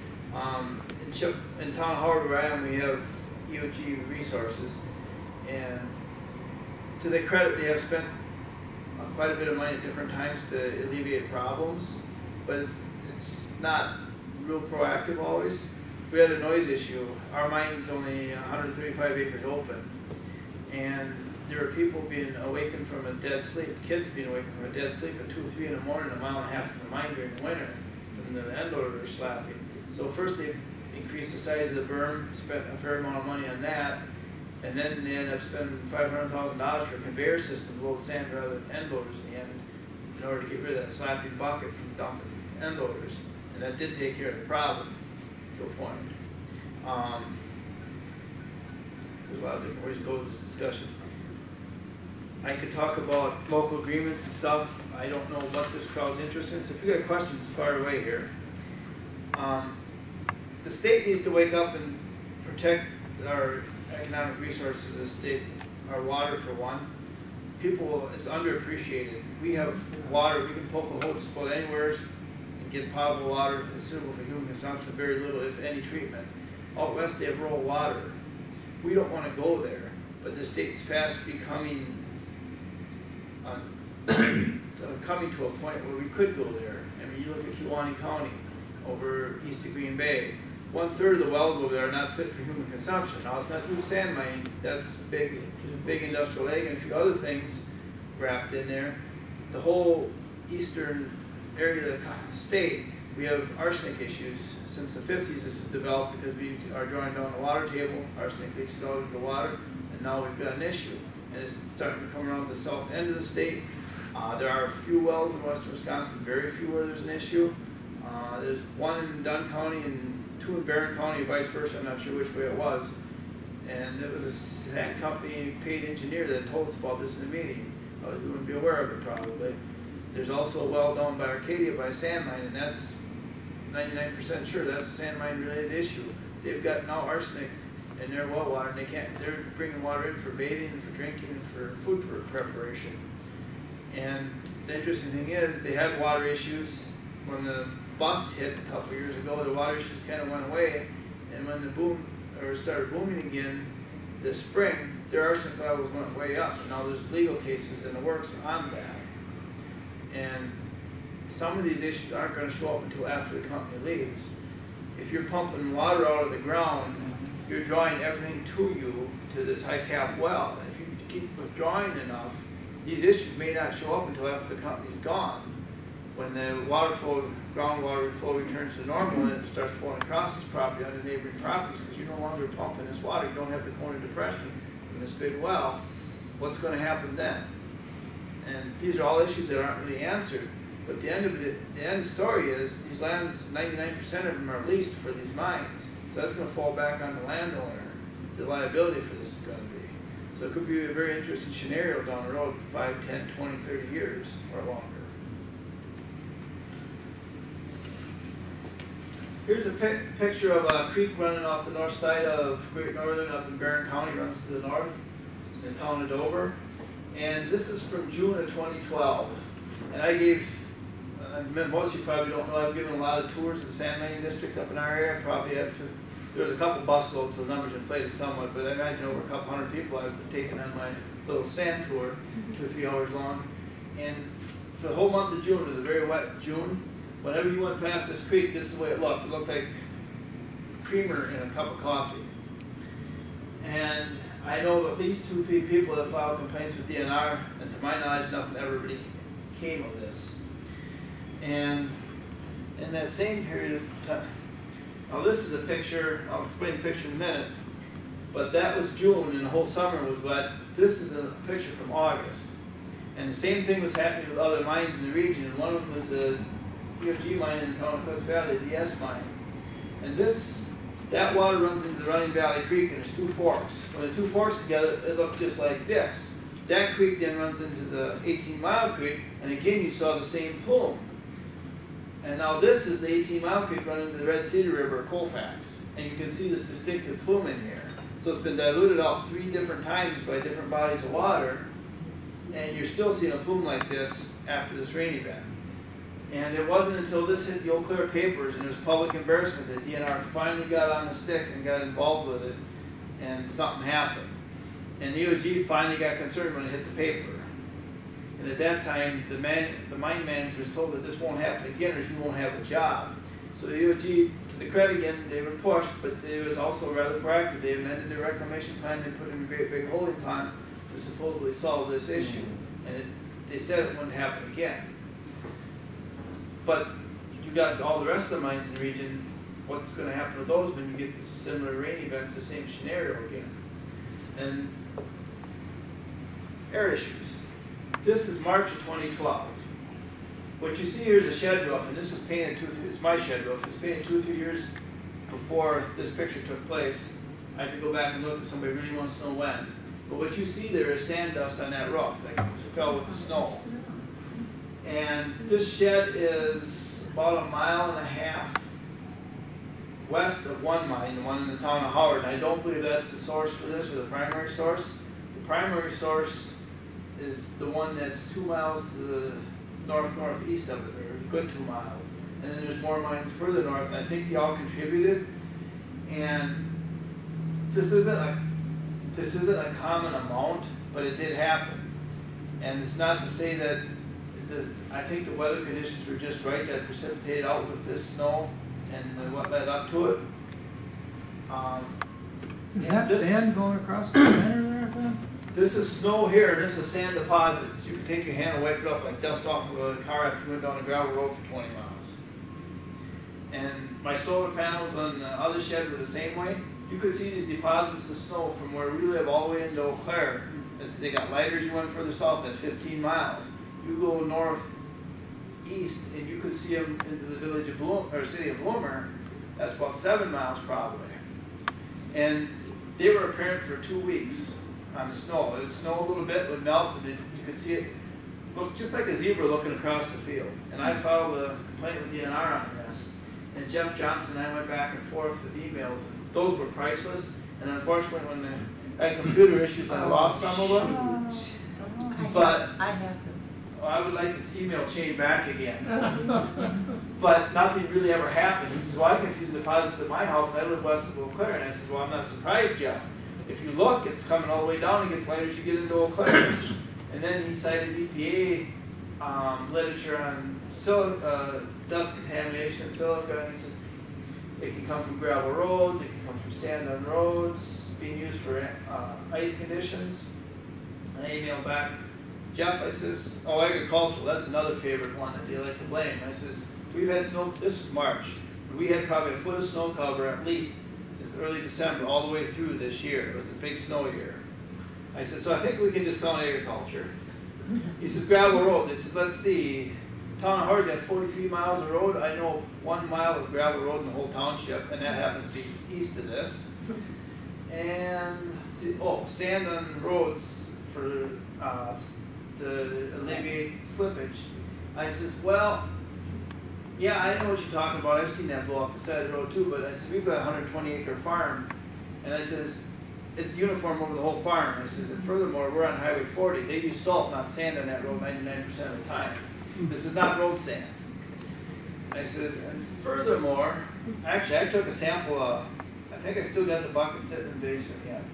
In Town Howard where I am, we have EOG Resources, and to their credit, they have spent quite a bit of money at different times to alleviate problems, but it's just not real proactive always. We had a noise issue. Our mine's only 135 acres open, and there were people being awakened from a dead sleep, kids being awakened from a dead sleep at 2 or 3 in the morning, a mile and a half from the mine during the winter, and the end loader were slapping. So first they increased the size of the berm, spent a fair amount of money on that, and then they ended up spending $500,000 for a conveyor system to load sand rather than end loaders in the end, in order to get rid of that slapping bucket from dumping end loaders. And that did take care of the problem to a point. There's a lot of different ways to go with this discussion. I could talk about local agreements and stuff. I don't know what this crowd's interested in, so if you got questions, fire away here. The state needs to wake up and protect our economic resources of the state, our water for one. People, it's underappreciated. We have water, we can poke a hole just about anywhere and get potable water that's suitable for human consumption, very little, if any, treatment. Out west they have rural water. We don't want to go there, but the state's fast becoming coming to a point where we could go there. I mean, you look at Kewaunee County over east of Green Bay. 1/3 of the wells over there are not fit for human consumption. Now, it's not through sand mining, that's big industrial ag and a few other things wrapped in there. The whole eastern area of the state, we have arsenic issues. Since the 50s, this has developed because we are drawing down the water table, arsenic leaches out into the water, and now we've got an issue. And it's starting to come around the south end of the state. There are a few wells in western Wisconsin, very few where there's an issue. There's one in Dunn County and 2 in Barron County, vice versa, I'm not sure which way it was. And it was a sand company paid engineer that told us about this in the meeting. We wouldn't be aware of it probably. There's also a well down by Arcadia by a sand mine, and that's 99% sure that's a sand mine related issue. They've got now arsenic in their well water, and they're bringing water in for bathing, and for drinking, and for food preparation. And the interesting thing is, they had water issues. When the bust hit a couple years ago, the water issues kind of went away, and when the boom, or started booming again, this spring, their arsenic levels went way up, and now there's legal cases in the works on that. And some of these issues aren't gonna show up until after the company leaves. If you're pumping water out of the ground, you're drawing everything to you to this high cap well. And if you keep withdrawing enough, these issues may not show up until after the company's gone. When the water flow, groundwater flow returns to normal and it starts flowing across this property onto neighboring properties, because you're no longer pumping this water, you don't have the corner depression from this big well, what's going to happen then? And these are all issues that aren't really answered. But the end of it, the end story is these lands, 99% of them are leased for these mines. So that's going to fall back on the landowner. The liability for this is going to be. So it could be a very interesting scenario down the road, 5, 10, 20, 30 years or longer. Here's a picture of a creek running off the north side of Great Northern up in Barron County, runs to the north in the town of Dover. And this is from June of 2012. And I gave, most of you probably don't know, I've given a lot of tours of the sand mining district up in our area. Probably up to, there was a couple bus loads, so the numbers inflated somewhat, but I imagine over a couple hundred people I've taken on my little sand tour, 2 or 3 hours long. And for the whole month of June, it was a very wet June. Whenever you went past this creek, this is the way it looked. It looked like creamer in a cup of coffee. And I know of at least 2 or 3 people that filed complaints with DNR, and to my knowledge, nothing ever really came of this. And in that same period of time, now this is a picture, I'll explain the picture in a minute, but that was June and the whole summer was wet. This is a picture from August. And the same thing was happening with other mines in the region, and one of them was a EOG mine in the town of Cooks Valley, the DS mine. And that water runs into the Running Valley Creek, and there's 2 forks. When the 2 forks together, it looked just like this. That creek then runs into the 18-mile creek, and again you saw the same plume. And now this is the 18-mile creek running into the Red Cedar River or Colfax. And you can see this distinctive plume in here. So it's been diluted out 3 different times by different bodies of water, and you're still seeing a plume like this after this rain event. And it wasn't until this hit the Eau Claire papers and there was public embarrassment that DNR finally got on the stick and got involved with it, and something happened. And EOG finally got concerned when it hit the paper. And at that time, the mine manager was told that this won't happen again or you won't have a job. So the EOG, to the credit again, they were pushed, but it was also rather proactive. They amended their reclamation plan and put in a great big holding pond to supposedly solve this issue. And they said it wouldn't happen again. But you got all the rest of the mines in the region, what's going to happen with those when you get the similar rain events, the same scenario again? And air issues. This is March of 2012. What you see here is a shed roof, and this was painted it's my shed roof. It's painted 2 or 3 years before this picture took place. I could go back and look if somebody really wants to know when. But what you see there is sand dust on that roof that fell with the snow. And this shed is about 1.5 miles west of one mine, the one in the town of Howard. And I don't believe that's the source for this or the primary source. The primary source is the one that's 2 miles to the northeast of it, or a good 2 miles. And then there's more mines further north, and I think they all contributed. And this isn't a common amount, but it did happen. And it's not to say that I think the weather conditions were just right that precipitated out with this snow and what led up to it. Is that sand going across the center there, Ben? This is snow here, and this is sand deposits. You can take your hand and wipe it up like dust off of a car after you went down a gravel road for 20 miles. And my solar panels on the other shed were the same way. You could see these deposits of snow from where we live all the way into Eau Claire. They got lighter as you went further south, that's 15 miles. You go northeast, and you could see them into the village of or city of Bloomer. That's about 7 miles probably. And they were apparent for 2 weeks on the snow. It would snow a little bit, it would melt, and you could see it look just like a zebra looking across the field. And I filed a complaint with DNR on this. And Jeff Johnson and I went back and forth with emails. Those were priceless. And unfortunately, when I had computer issues, I lost some of them. But I have them. I would like the email chain back again. But nothing really ever happened. He says, well, I can see the deposits at my house. I live west of Eau Claire. And I said, well, I'm not surprised, Jeff. if you look, it's coming all the way down, it gets lighter as you get into Eau Claire. And then he cited EPA literature on dust contamination, silica, and he says it can come from gravel roads, it can come from sand on roads, being used for ice conditions. And I emailed back, Jeff, I says, oh, agricultural, that's another favorite one that they like to blame. I says, we've had snow, this was March, we had probably a foot of snow cover at least since early December all the way through this year. It was a big snow year. I said, so I think we can discount agriculture. He says, gravel road. I said, let's see, town of Horace got 43 miles of road. I know 1 mile of gravel road in the whole township, and that happens to be east of this. And, see, oh, sand on roads for to alleviate slippage. I says, well, yeah, I know what you're talking about. I've seen that blow off the side of the road too, but I said, we've got a 120-acre farm. And I says, it's uniform over the whole farm. I says, and furthermore, we're on Highway 40. They use salt, not sand on that road 99% of the time. This is not road sand. I says, and furthermore, actually, I took a sample of, I think I still got the bucket sitting in the basement yet.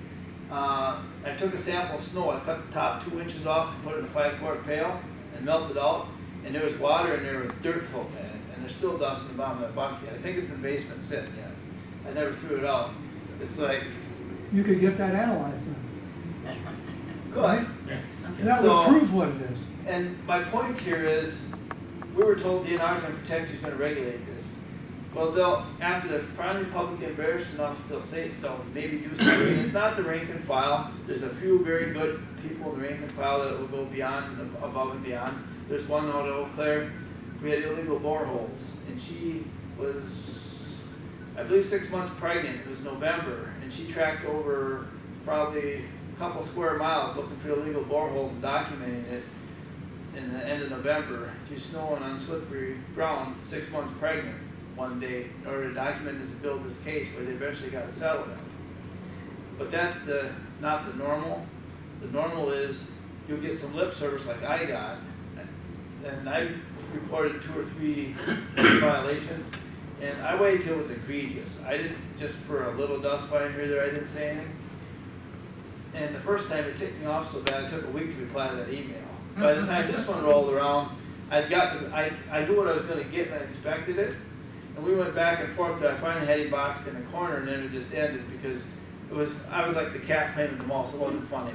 I took a sample of snow. I cut the top 2 inches off and put it in a 5-quart pail and melted out. And there was water in there with dirt floating in it. And there's still dust in the bottom of that bucket. I think it's in the basement sitting yet. I never threw it out. It's like, You could get that analyzed then. go ahead. That So- would prove what it is. And my point here is, we were told DNR is going to protect, he's going to regulate this. Well, they'll, after they're finally publicly embarrassed enough, they'll say, they'll maybe do something. It's not the rank and file. There's a few very good people in the rank and file that will go beyond, above and beyond. There's one out of Eau Claire, we had illegal boreholes, and she was, I believe, 6 months pregnant. It was November, and she tracked over probably a couple square miles looking for illegal boreholes and documenting it in the end of November through snow and on slippery ground, 6 months pregnant one day in order to document this and build this case where they eventually got it settled out. But that's not the normal. The normal is you'll get some lip service like I got, and I reported 2 or 3 violations, and I waited till it was egregious. I didn't, just for a little dust fine here or there, I didn't say anything. And the first time it ticked me off so bad, it took a week to reply to that email. By the time this one rolled around, I knew what I was going to get and I expected it. And we went back and forth till I finally had him boxed in a corner, and then it just ended because I was like the cat playing in the mall, so it wasn't fun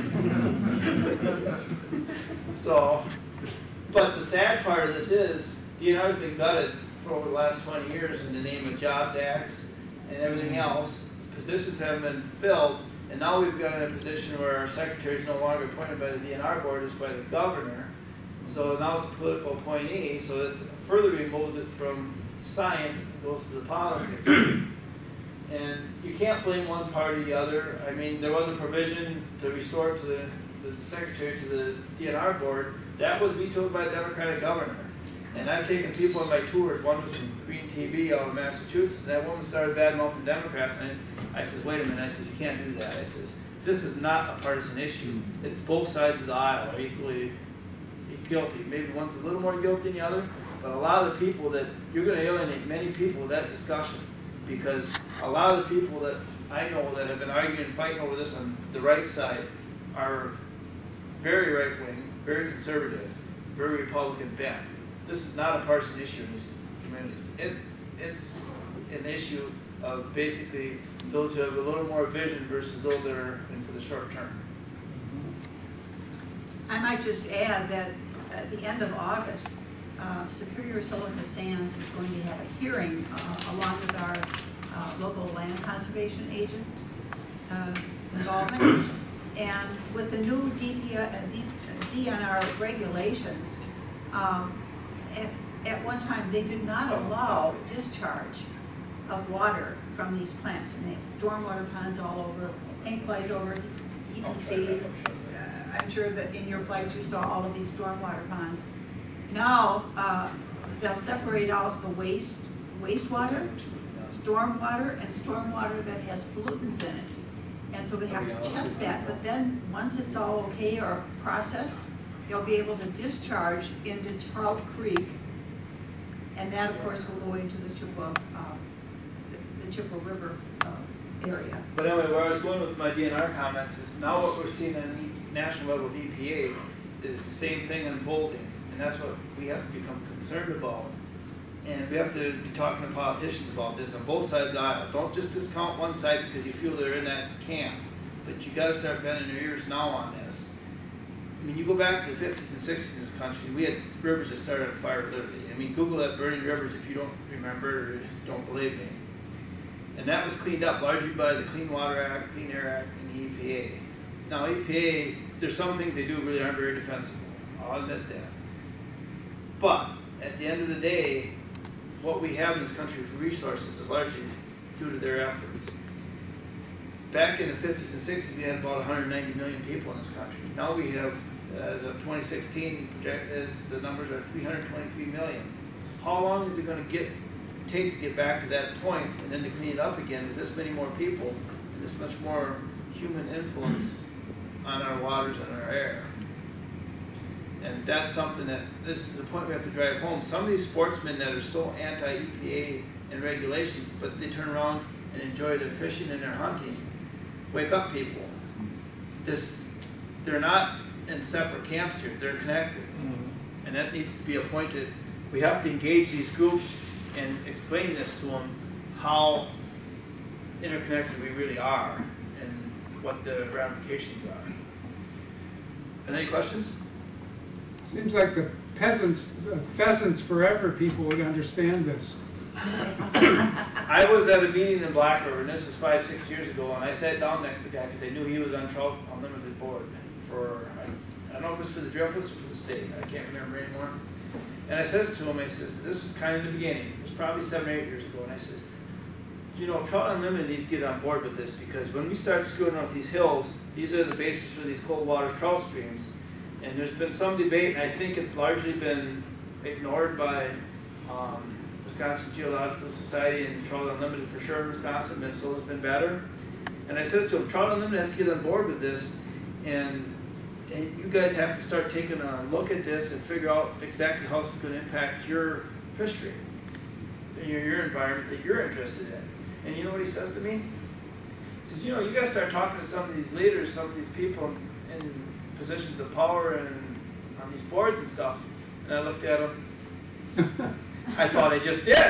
anymore. So, but the sad part of this is, DNR's been gutted for over the last 20 years in the name of Jobs Acts and everything else. Positions haven't been filled, and now we've got in a position where our secretary is no longer appointed by the DNR board, it's by the governor. So now it's a political appointee, so it further removes it from science and goes to the politics. And you can't blame one party or the other. I mean, there was a provision to restore it to the secretary to the DNR board. That was vetoed by a Democratic governor. And I've taken people on my tours. One was from Green TV out of Massachusetts. And that woman started badmouthing Democrats. And I said, wait a minute. I said, you can't do that. I said, this is not a partisan issue. It's both sides of the aisle are equally guilty. Maybe one's a little more guilty than the other. But a lot of the people that, you're going to alienate many people with that discussion. Because a lot of the people that I know that have been arguing and fighting over this on the right side are very right-wing, very conservative, very Republican bent. This is not a partisan issue in these communities. It's an issue of basically those who have a little more vision versus those that are in for the short term. I might just add that at the end of August, Superior Silica Sands is going to have a hearing along with our local land conservation agent involvement. And with the new DNR regulations, at one time they did not allow discharge of water from these plants. And they have stormwater ponds all over, ink flies over. You can see, I'm sure that in your flights you saw all of these stormwater ponds. Now, they'll separate out the wastewater, stormwater, and stormwater that has pollutants in it. And so they have to test that, but then once it's all okay or processed, they'll be able to discharge into Trout Creek, and that, of course, will go into the Chippewa River area. But anyway, where I was going with my DNR comments is now what we're seeing on the national level of EPA is the same thing unfolding, and that's what we have to become concerned about. And we have to be talking to politicians about this on both sides of the aisle. Don't just discount one side because you feel they're in that camp, but you gotta start bending your ears now on this. I mean, you go back to the 50s and 60s in this country, we had rivers that started on fire literally. I mean, Google that burning rivers if you don't remember or don't believe me. And that was cleaned up largely by the Clean Water Act, Clean Air Act, and the EPA. Now, EPA, there's some things they do really aren't very defensible. I'll admit that. But at the end of the day, what we have in this country for resources is largely due to their efforts. Back in the 50s and 60s, we had about 190 million people in this country. Now we have, as of 2016, projected the numbers are 323 million. How long is it going to take to get back to that point and then to clean it up again with this many more people and this much more human influence on our waters and our air? And that's something that, this is a point we have to drive home. Some of these sportsmen that are so anti-EPA and regulations, but they turn around and enjoy their fishing and their hunting. Wake up, people. They're not in separate camps here, they're connected. Mm-hmm. And that needs to be a point that we have to engage these groups and explain this to them, how interconnected we really are and what the ramifications are. Any questions? Seems like the Pheasants Forever people would understand this. I was at a meeting in Black River, and this was 5-6 years ago, and I sat down next to the guy because I knew he was on Trout Unlimited board for, I don't know if it was for the Driftless or for the state, I can't remember anymore. And I says to him, I says, this was kind of the beginning, it was probably 7 or 8 years ago, and I says, you know, Trout Unlimited needs to get on board with this because when we start screwing off these hills, these are the basis for these cold water trout streams. And there's been some debate, and I think it's largely been ignored by Wisconsin Geological Society and Trout Unlimited for sure in Wisconsin. Minnesota's been better. And I says to him, Trout Unlimited has to get on board with this, and you guys have to start taking a look at this and figure out exactly how this is going to impact your fishery, your environment that you're interested in. And you know what he says to me? He says, you know, you guys start talking to some of these leaders, some of these people in positions of power and on these boards and stuff. And I looked at him. I thought I just did.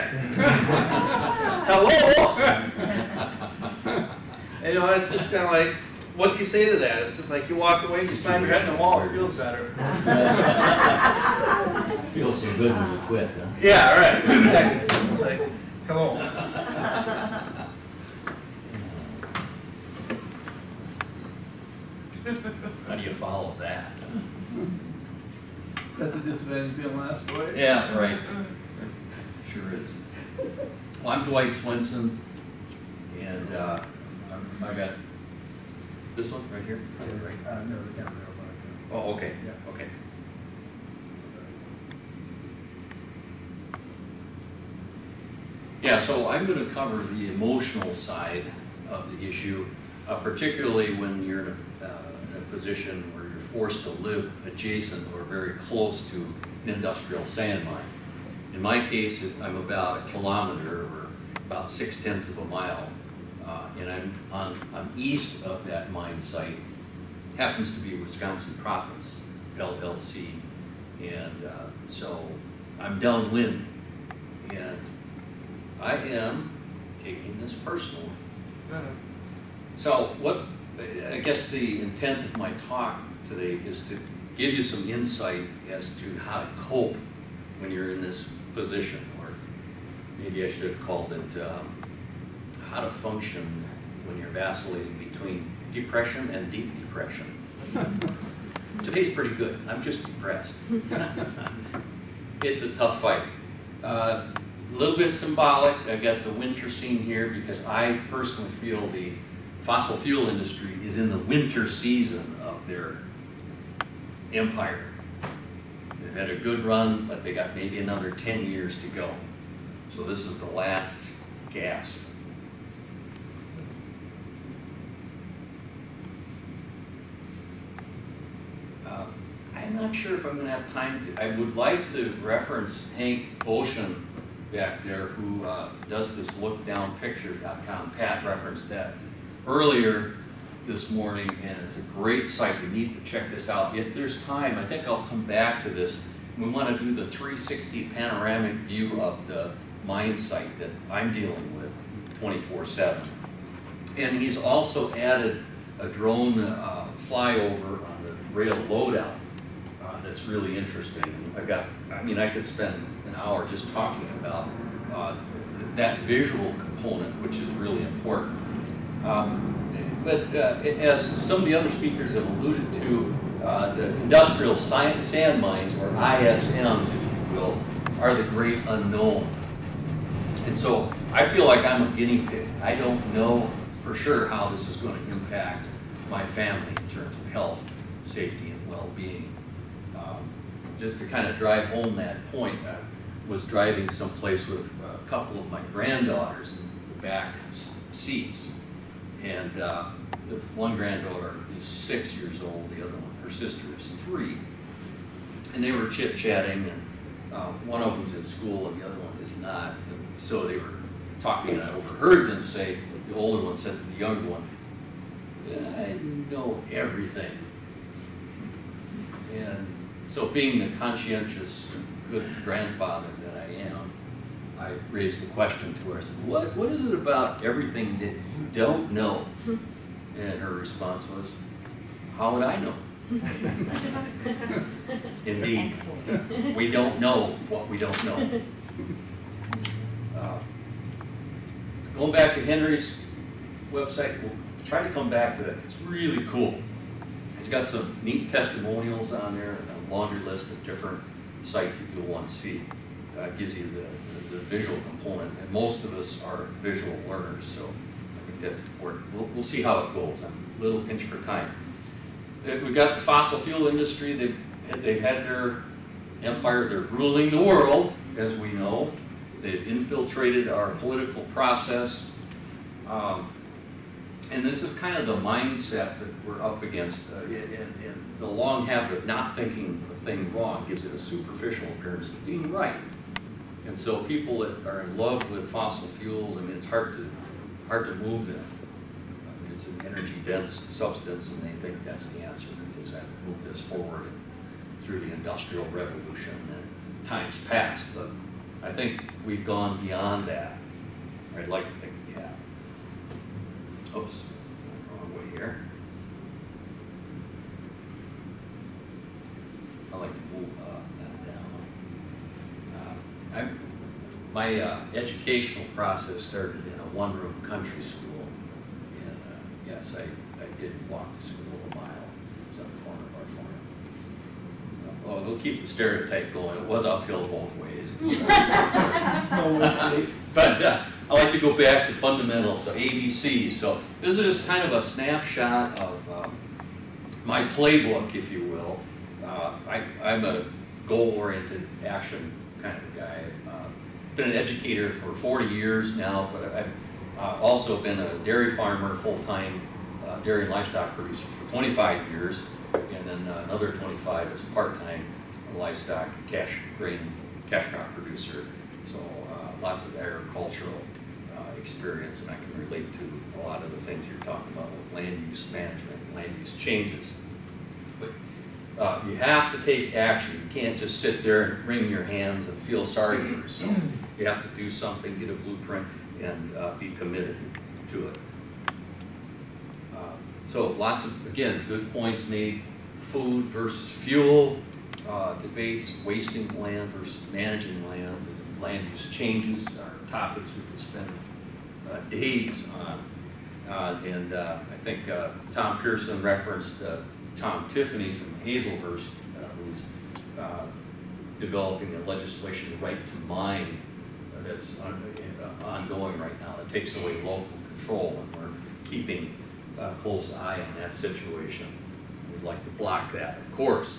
Hello? And, you know, it's just kind of like, what do you say to that? It's just like you walk away, you slam your head in the wall, it feels better. Feels so good when you quit, huh? Yeah, right. Exactly. It's like, hello. How do you follow that? That's a disadvantage of being last way. Yeah, right. Sure is. Well, I'm Dwight Swenson, and I got this one right here. Right. No, the down there. Oh, okay. Yeah. Okay. Yeah, so I'm going to cover the emotional side of the issue, particularly when you're in a position where you're forced to live adjacent or very close to an industrial sand mine. In my case, I'm about 1 kilometer or about 0.6 of a mile, and I'm east of that mine site. Happens to be Wisconsin Proppants, LLC, and so I'm downwind, and I am taking this personally. So what, I guess the intent of my talk today is to give you some insight as to how to cope when you're in this position, or maybe I should have called it how to function when you're vacillating between depression and deep depression. Today's pretty good, I'm just depressed. It's a tough fight. A little bit symbolic, I got the winter scene here because I personally feel the fossil fuel industry is in the winter season of their empire. They've had a good run, but they got maybe another 10 years to go. So this is the last gasp. I'm not sure if I'm going to have time to. I would like to reference Hank Ocean back there, who does this lookdownpicture.com. Pat referenced that earlier this morning, and it's a great site. We need to check this out. If there's time, I think I'll come back to this. We want to do the 360 panoramic view of the mine site that I'm dealing with 24/7. And he's also added a drone flyover on the rail loadout that's really interesting. I could spend an hour just talking about that visual component, which is really important. But as some of the other speakers have alluded to, the industrial sand mines, or ISMs, if you will, are the great unknown. And so I feel like I'm a guinea pig. I don't know for sure how this is going to impact my family in terms of health, safety, and well-being. Just to kind of drive home that point, I was driving someplace with a couple of my granddaughters in the back seats. And the one granddaughter is 6 years old, the other one, her sister, is 3. And they were chit-chatting, and one of them's in school and the other one is not. And so they were talking, and I overheard them say, the older one said to the younger one, I know everything. And so being the conscientious, good grandfather that I am, I raised a question to her. I said, what is it about everything that you don't know? And her response was, how would I know? Indeed, we don't know what we don't know. Going back to Henry's website, we'll try to come back to that. It's really cool. It's got some neat testimonials on there, a laundry list of different sites that you'll want to see. It gives you the visual component, and most of us are visual learners, so I think that's important. We'll see how it goes. I'm a little pinched for time. We've got the fossil fuel industry. They've had their empire. They're ruling the world, as we know. They've infiltrated our political process. And this is kind of the mindset that we're up against. And the long habit of not thinking a thing wrong gives it a superficial appearance of being right. And so people that are in love with fossil fuels, it's hard to move them. It's an energy-dense substance, and they think that's the answer. They just have to move this forward through the Industrial Revolution and times past. But I think we've gone beyond that. I'd like to think we have. Oops, wrong way here. I like to move that down. My educational process started in a one-room country school. And yes, I did walk to school a mile. It was on the corner of our farm. We'll keep the stereotype going. It was uphill both ways. But I like to go back to fundamentals, so ABC. So this is just kind of a snapshot of my playbook, if you will. I'm a goal-oriented action kind of guy. I've been an educator for 40 years now, but I've also been a dairy farmer, full-time dairy and livestock producer for 25 years, and then another 25 as a part-time livestock cash crop producer. So lots of agricultural experience, and I can relate to a lot of the things you're talking about with land use management, land use changes. But you have to take action. You can't just sit there and wring your hands and feel sorry for yourself. You have to do something, get a blueprint, and be committed to it. So lots of, again, good points made. Food versus fuel debates, wasting land versus managing land, land use changes are topics we could spend days on. I think Tom Pearson referenced Tom Tiffany from Hazelhurst, who's developing a legislation, the right to mine, that's ongoing right now, that takes away local control, and we're keeping a close eye on that situation. We'd like to block that, of course.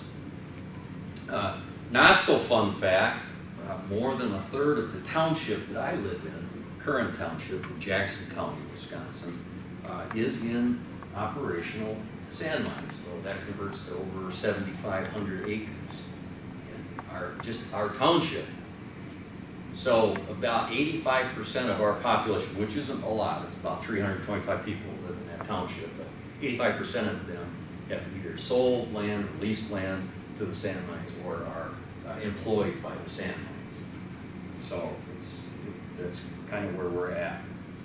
Not so fun fact, more than a third of the township that I live in, Curran Township in Jackson County, Wisconsin, is in operational sand mines. So that converts to over 7,500 acres in our township. So about 85% of our population, which isn't a lot, it's about 325 people live in that township, but 85% of them have either sold land or leased land to the sand mines or are employed by the sand mines. So that's kind of where we're at.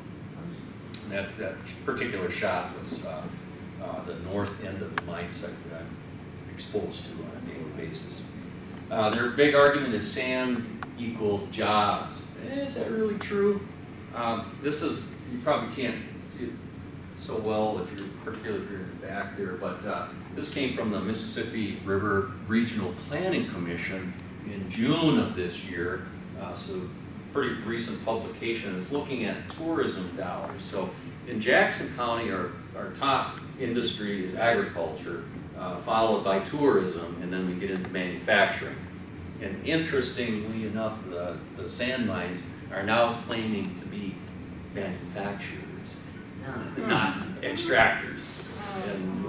And that particular shot was the north end of the mine site that I'm exposed to on a daily basis. Their big argument is sand equals jobs. Is that really true? This is, you probably can't see it so well if you're, particularly if you're in the back there, but this came from the Mississippi River Regional Planning Commission in June of this year. So pretty recent publication. It's looking at tourism dollars. So in Jackson County, our top industry is agriculture, followed by tourism, and then we get into manufacturing. And interestingly enough, the sand mines are now claiming to be manufacturers, not extractors. And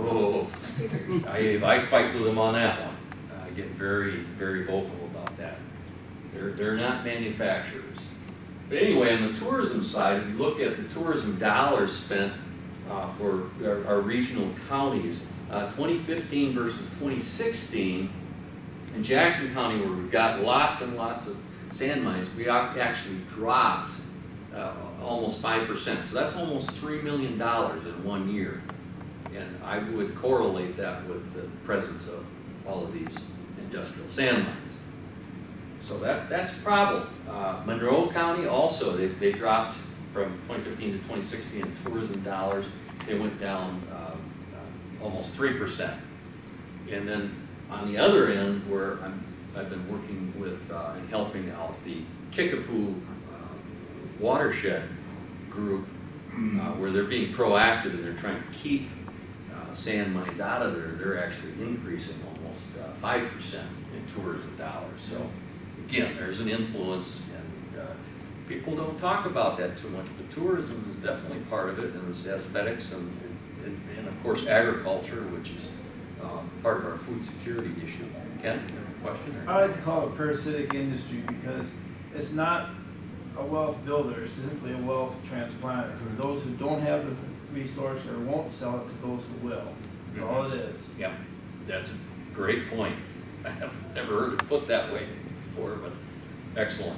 I fight with them on that one. I get very, very vocal about that. They're not manufacturers. But anyway, on the tourism side, if you look at the tourism dollars spent for our regional counties, 2015 versus 2016, in Jackson County, where we've got lots and lots of sand mines, we actually dropped almost 5%. So that's almost $3 million in 1 year. And I would correlate that with the presence of all of these industrial sand mines. So that's a problem. Monroe County also, they dropped from 2015 to 2016 in tourism dollars. They went down almost 3%. And then on the other end, where I've been working with and helping out the Kickapoo watershed group, where they're being proactive and they're trying to keep sand mines out of there, they're actually increasing almost 5% in tourism dollars. So again, there's an influence, and people don't talk about that too much, but tourism is definitely part of it, and it's aesthetics and of course agriculture, which is part of our food security issue. Ken, you have a question? I like to call it a parasitic industry because it's not a wealth builder, it's simply a wealth transplanter. For those who don't have the resource or won't sell it to those who will. That's all it is. Yeah, that's a great point. I have never heard it put that way before, but excellent.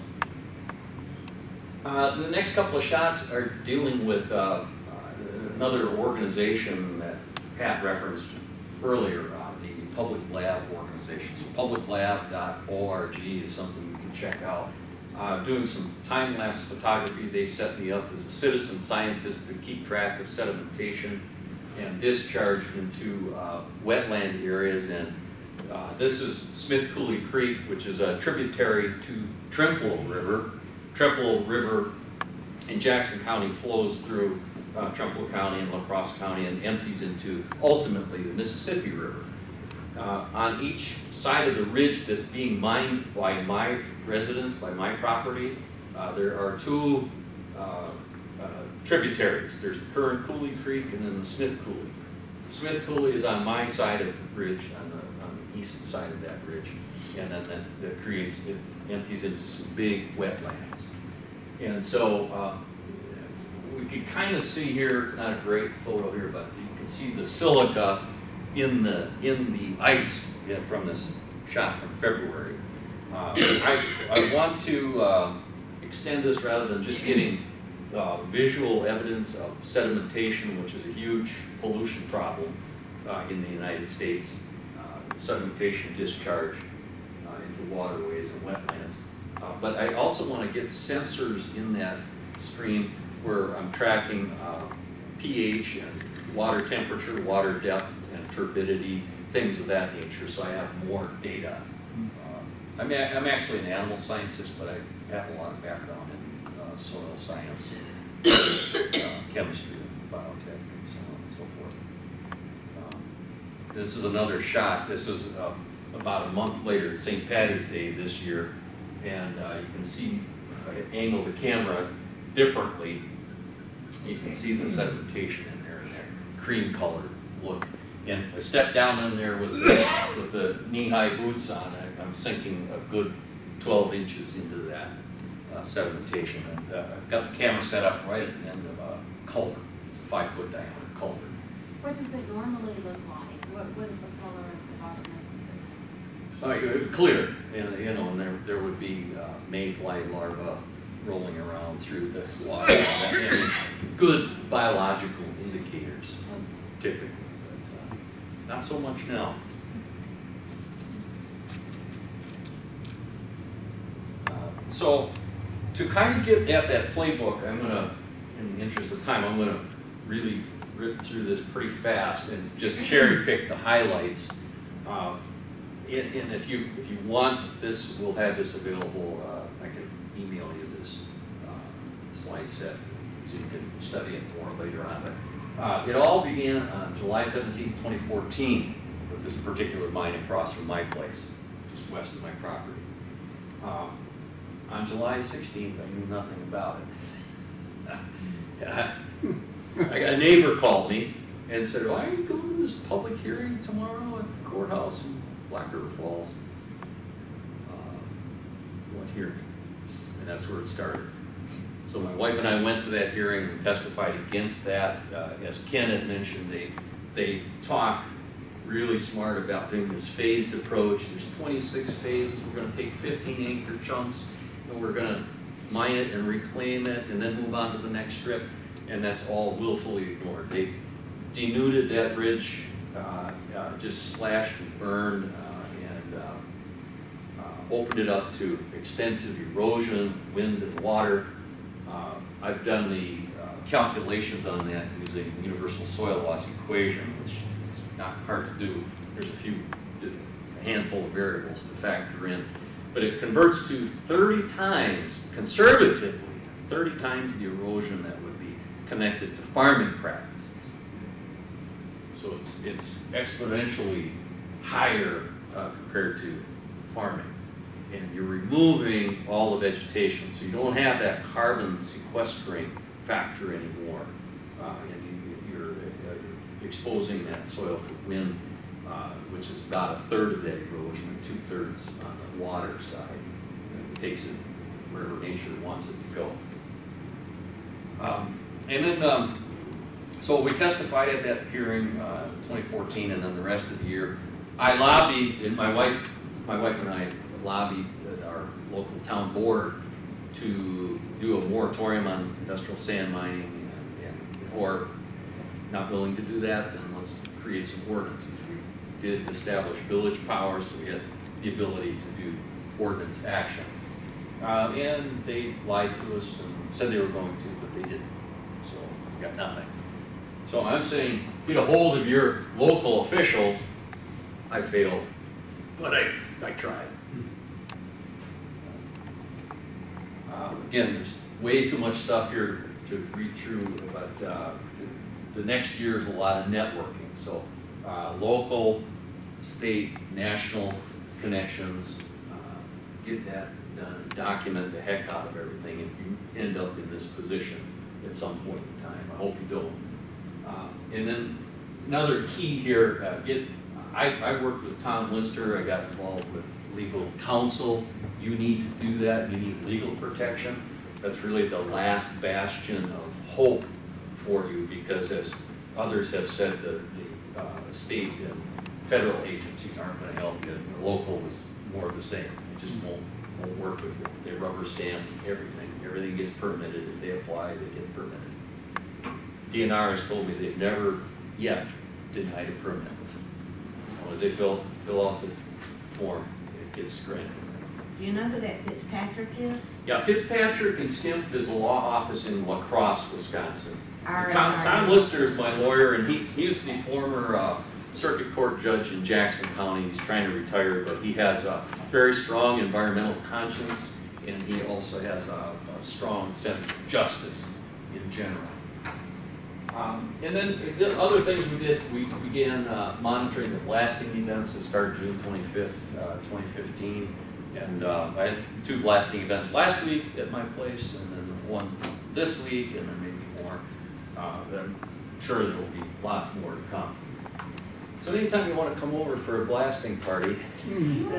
The next couple of shots are dealing with another organization that Pat referenced earlier, the Public Lab organization. So publiclab.org is something you can check out. Doing some time-lapse photography. They set me up as a citizen scientist to keep track of sedimentation and discharge into wetland areas. And this is Smith Coulee Creek, which is a tributary to Trempealeau River. Trempealeau River in Jackson County flows through Trempealeau County and La Crosse County and empties into, ultimately, the Mississippi River. On each side of the ridge that's being mined by my residence, by my property, there are two tributaries. There's the current Coulee Creek and then the Smith Coulee. Smith Coulee is on my side of the ridge, on the east side of that ridge, and then it empties into some big wetlands. And so we can kind of see here, it's not a great photo here, but you can see the silica in the ice from this shot from February. I want to extend this rather than just getting visual evidence of sedimentation, which is a huge pollution problem in the United States, sedimentation discharge into waterways and wetlands. But I also want to get sensors in that stream where I'm tracking pH and water temperature, water depth, and turbidity, things of that nature, so I have more data. I'm actually an animal scientist, but I have a lot of background in soil science, and, chemistry, and biotech, and so on and so forth. This is another shot. This is about a month later, it's St. Paddy's Day this year, and you can see, I angle the camera differently. You can see the sedimentation in there, in that cream colored look. And I step down in there with the knee-high boots on. I'm sinking a good 12 inches into that sedimentation. And I've got the camera set up right at the end of a culvert. It's a 5-foot diameter culvert. What does it normally look like? What is the color of the bottom of it? Clear, and you know, and there would be mayfly larvae rolling around through the water, and good biological indicators, typically, but not so much now. So, to kind of get at that playbook, I'm gonna, in the interest of time, I'm gonna really rip through this pretty fast and just cherry pick the highlights. And if you want this, we'll have this available. I can email you this slide set so you can study it more later on. But it all began on July 17th, 2014, with this particular mine across from my place, just west of my property. On July 16th, I knew nothing about it. A neighbor called me and said, "Why are you going to this public hearing tomorrow at the courthouse in Black River Falls?" What hearing? And that's where it started. So my wife and I went to that hearing and testified against that. As Ken had mentioned, they talk really smart about doing this phased approach. There's 26 phases. We're going to take 15-acre chunks and we're going to mine it and reclaim it and then move on to the next strip. And that's all willfully ignored. They denuded that ridge, just slashed and burned, and opened it up to extensive erosion, wind and water. I've done the calculations on that using universal soil loss equation, which is not hard to do. There's a handful of variables to factor in. But it converts to 30 times, conservatively, 30 times the erosion that would be connected to farming practices. So it's exponentially higher compared to farming. And you're removing all the vegetation, so you don't have that carbon sequestering factor anymore. And you're exposing that soil to wind, which is about 1/3 of that erosion and 2/3 on the water side. And it takes it wherever nature wants it to go. And then, so we testified at that hearing 2014, and then the rest of the year, I lobbied, and my wife and I lobbied our local town board to do a moratorium on industrial sand mining, or not willing to do that, then let's create some ordinances. We did establish village powers, so we had the ability to do ordinance action. And they lied to us and said they were going to, but they didn't. So we got nothing. So I'm saying, get a hold of your local officials. I failed, but I tried. Again, there's way too much stuff here to read through, but the next year is a lot of networking. So local, state, national connections, get that done, document the heck out of everything if you end up in this position at some point in time. I hope you don't. And then another key here, I worked with Tom Lister. I got involved with legal counsel. You need to do that. You need legal protection. That's really the last bastion of hope for you, because as others have said, the state and federal agencies aren't going to help you. The local is more of the same. It just won't work with you. They rubber stamp everything. Everything gets permitted. If they apply, they get permitted. DNR has told me they've never yet denied a permit. As they fill out the form, it gets granted. Do you know who that Fitzpatrick is? Yeah, Fitzpatrick and Skimp is a law office in La Crosse, Wisconsin. All right, Tom Lister is my lawyer, and he's the former circuit court judge in Jackson County. He's trying to retire, but he has a very strong environmental conscience, and he also has a strong sense of justice in general. And then the other things we did, we began monitoring the blasting events that started June 25th, 2015. And I had 2 blasting events last week at my place, and then one this week, and then maybe more. I'm sure there will be lots more to come. So anytime you want to come over for a blasting party,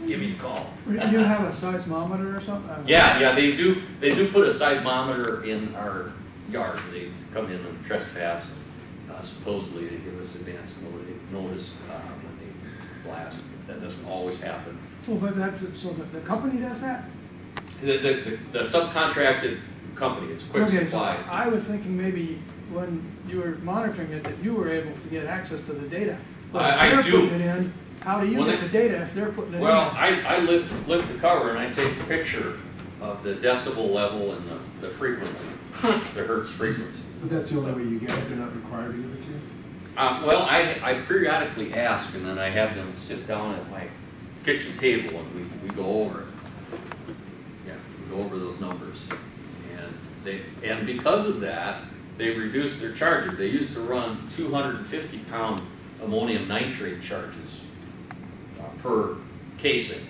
give me a call. Do you have a seismometer or something? Yeah, they do put a seismometer in our yard. They come in and trespass, supposedly to give us advance notice when they blast. That doesn't always happen. Well, but that's, so the company does that? The subcontracted company, it's Quick Okay, so Supply. I was thinking maybe when you were monitoring it, that you were able to get access to the data. But if I they're do. putting it in, how do you When get they- the data if they're putting it in? Well, I lift the cover and I take a picture of the decibel level and the frequency, the hertz frequency. But that's the only way you get it, they're not required to give it to you? Well, I periodically ask, and then I have them sit down at my kitchen table and we go over it. Yeah, we go over those numbers. And because of that, they've reduced their charges. They used to run 250-pound ammonium nitrate charges per casing.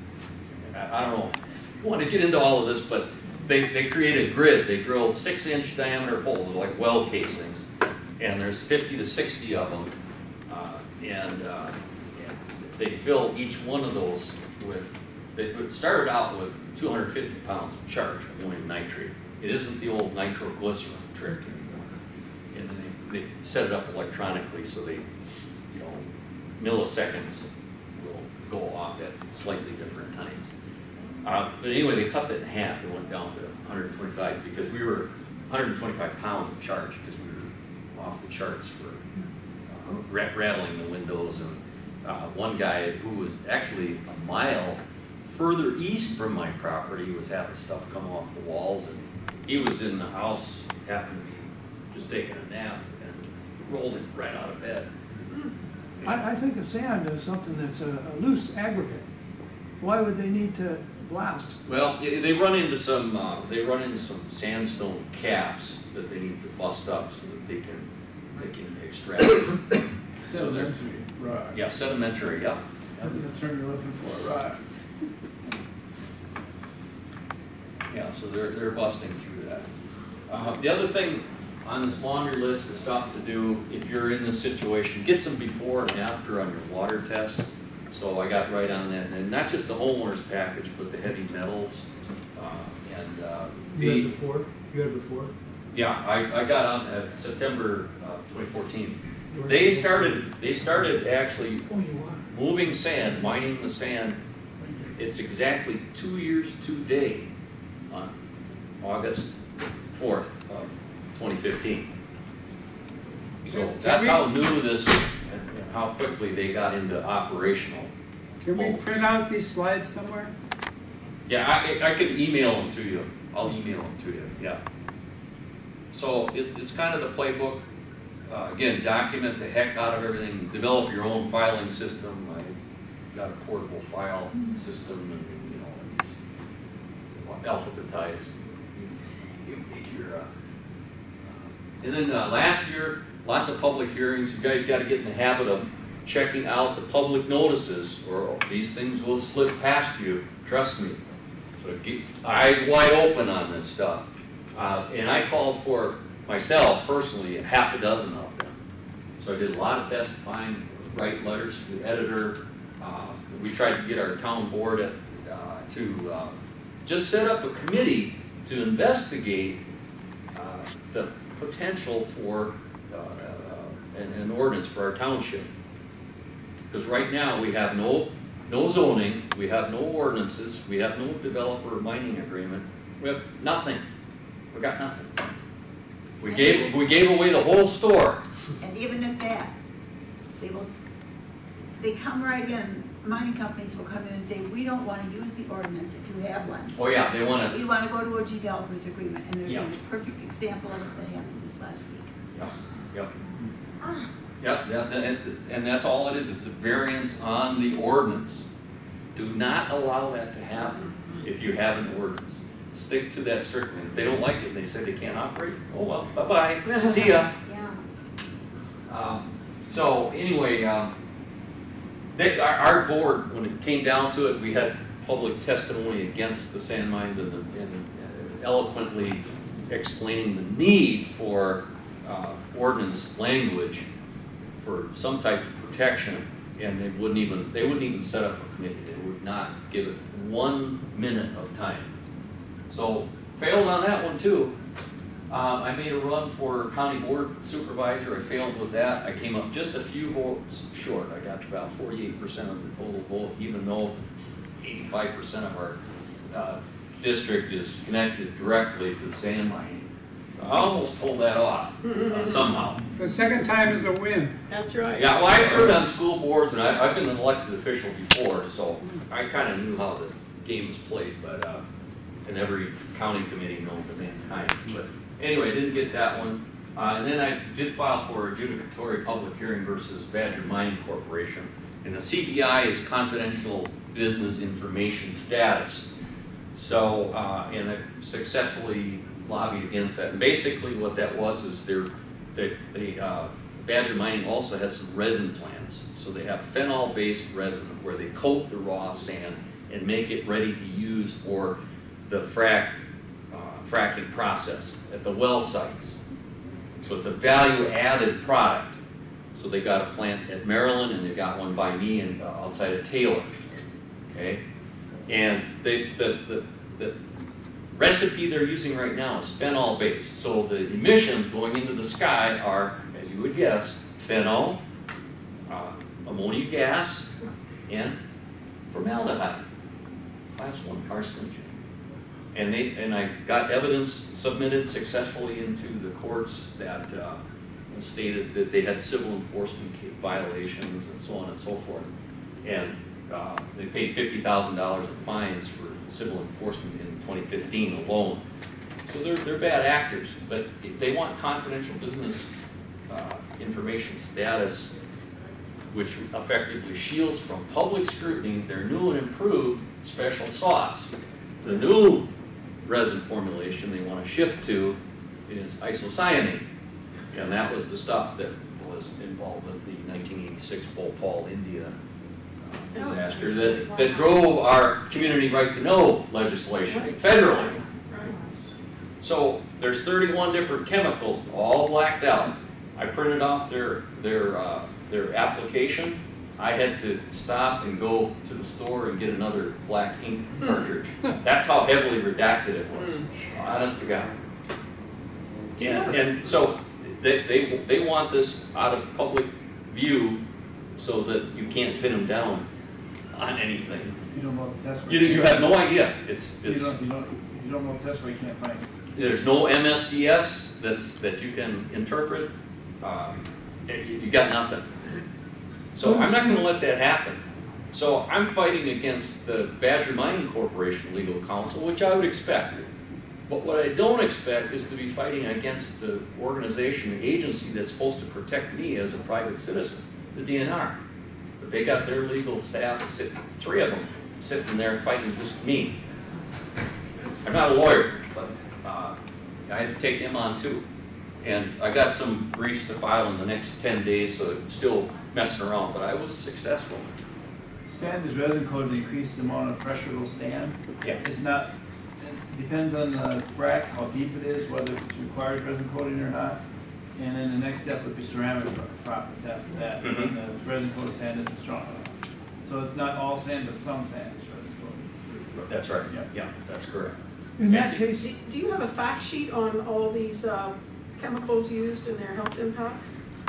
I don't know, I want to get into all of this, but they create a grid. They drill 6-inch diameter holes, like well casings, and there's 50 to 60 of them, and they fill each one of those with, they started out with 250 pounds of charge, ammonium nitrate. It isn't the old nitroglycerin trick anymore. And then they set it up electronically so they, milliseconds will go off at slightly different times. But anyway, they cut that in half. It went down to 125 because we were 125 pounds of charge because we were off the charts for rattling the windows. And one guy who was actually a mile further east from my property was having stuff come off the walls, and he was in the house, happened to be just taking a nap, and rolled it right out of bed. I think the sand is something that's a loose aggregate. Why would they need to blast? Well, they run into some sandstone caps that they need to bust up so that they can extract. So they're, Sedimentary, right. yeah, sedimentary, yeah. That's the term you're looking for, right. Yeah, so they're busting through that. The other thing on this laundry list of stuff to do, if you're in this situation, get some before and after on your water test. So I got right on that, and not just the homeowner's package, but the heavy metals. You had before? You had before? Yeah, I got on September 2014. They started actually moving sand, mining the sand. It's exactly 2 years today, on August 4th of 2015. So that's how new this is and how quickly they got into operational. Can we print out these slides somewhere? Yeah, I could email them to you. I'll email them to you, yeah. So it's kind of the playbook. Again, document the heck out of everything. Develop your own filing system. I got a portable file system, and it's alphabetized. And then last year, lots of public hearings. You guys got to get in the habit of checking out the public notices, or these things will slip past you. Trust me. So keep eyes wide open on this stuff. And I called for myself personally half a dozen of them. So I did a lot of testifying, write letters to the editor. We tried to get our town board to just set up a committee to investigate the potential for an ordinance for our township. Because right now we have no zoning, we have no ordinances, we have no developer mining agreement, we have nothing. We got nothing. We gave away the whole store. And even at that, they come right in, mining companies will come in and say, we don't want to use the ordinance if you have one. Oh yeah, they want to. We want to go to a developer's agreement, and there's Yeah. a perfect example of it that happened this last week. Yep. Yep, and that's all it is. It's a variance on the ordinance. Do not allow that to happen if you have an ordinance. Stick to that strictly. If they don't like it and they say they can't operate, oh well, bye-bye, see ya. Yeah. So anyway, our board, when it came down to it, we had public testimony against the sand mines and eloquently explaining the need for ordinance language for some type of protection And they wouldn't even set up a committee. They would not give it 1 minute of time. So failed on that one too. I made a run for county board supervisor. I failed with that. I came up just a few votes short. I got to about 48% of the total vote, even though 85% of our district is connected directly to the sand mining. So I almost pulled that off somehow. The second time is a win. That's right. Yeah, well, I've served on school boards, and I've been an elected official before, so I kind of knew how the game was played, but, and every county committee known to mankind. But anyway, I didn't get that one. And then I did file for adjudicatory public hearing versus Badger Mining Corporation. And the CBI is confidential business information status. So, and I successfully lobbied against that. And basically what that was is Badger Mining also has some resin plants. So they have phenol-based resin where they coat the raw sand and make it ready to use for the fracking process at the well sites. So it's a value-added product. So they got a plant at Maryland, and they've got one by me and outside of Taylor. Okay, and the recipe they're using right now is phenol-based. So the emissions going into the sky are, as you would guess, phenol, ammonia gas, and formaldehyde, class 1 carcinogen. And I got evidence submitted successfully into the courts that stated that they had civil enforcement violations and so on and so forth. And they paid $50,000 in fines for civil enforcement in 2015 alone. So they're bad actors, but they want confidential business information status, which effectively shields from public scrutiny their new and improved special sauce. The new resin formulation they want to shift to is isocyanate, and that was the stuff that was involved with the 1986 Bhopal, India disaster that drove our community right to know legislation federally. So there's 31 different chemicals, all blacked out. I printed off their application. I had to stop and go to the store and get another black ink cartridge. That's how heavily redacted it was, honest to God. And so they want this out of public view so that you can't pin them down on anything. You don't know the test. You have no idea. You don't know the test where you can't find it. There's no MSDS that you can interpret. You got nothing. So I'm not going to let that happen. So I'm fighting against the Badger Mining Corporation legal counsel, which I would expect. But what I don't expect is to be fighting against the organization, the agency that's supposed to protect me as a private citizen, the DNR. But they got their legal staff, 3 of them, sitting there fighting just me. I'm not a lawyer, but I had to take them on too. And I got some briefs to file in the next 10 days, so I'm still messing around, but I was successful. Sand is resin coated to increase the amount of pressure it will stand. Yeah. It's not, it depends on the frac, how deep it is, whether it requires resin coating or not. And then the next step would be ceramic proppants after that. Mm-hmm. And the resin coated sand isn't strong enough. So it's not all sand, but some sand is resin coated. That's right, yeah, that's correct. In that case, Do you have a fact sheet on all these chemicals used and their health impacts?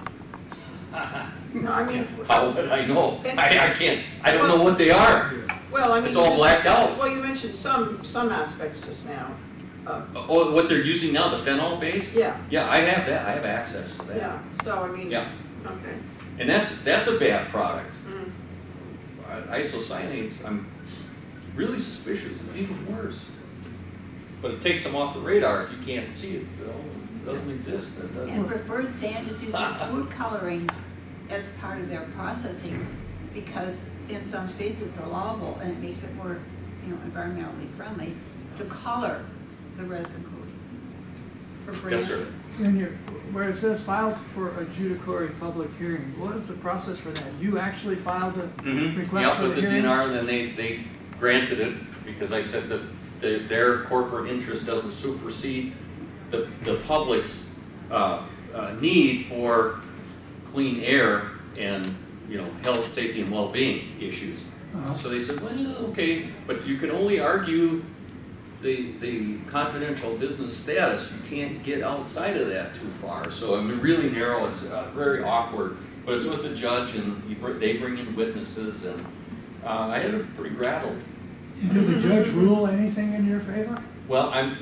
No, I mean. How would I know? I can't, I don't know what they are. Well, I mean. It's all blacked out. Well, you mentioned some aspects just now. Oh, what they're using now, the phenol base? Yeah. Yeah, I have that, I have access to that. Yeah, so I mean. Yeah. Okay. And that's a bad product. Mm. Isocyanates, I'm really suspicious, it's even worse. But it takes them off the radar if you can't see it, you know, it doesn't exist. And preferred sand is using food coloring as part of their processing, because in some states it's allowable and it makes it more, environmentally friendly to color the resin coating for brand. Yes, sir. where it says filed for adjudicatory public hearing, what is the process for that? You actually filed a request for the hearing? Yeah, with the DNR, and then they granted it, because I said that their corporate interest doesn't supersede the public's need for clean air and you know, health, safety, and well-being issues. So they said, well, okay, but you can only argue the confidential business status. You can't get outside of that too far. So I mean, really narrow. It's very awkward. But it's with the judge, and they bring in witnesses, and I had it pretty rattled. Did the judge rule anything in your favor? Well, I'm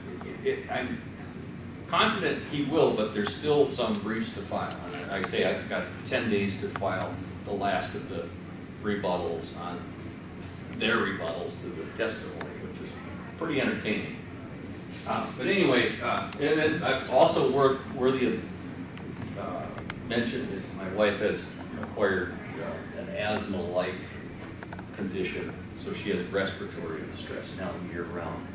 confident he will, but there's still some briefs to file. And I say I've got 10 days to file the last of the rebuttals on their rebuttals to the testimony, which is pretty entertaining. But anyway, and then also worthy of mention is my wife has acquired an asthma-like condition, so she has respiratory distress now year-round,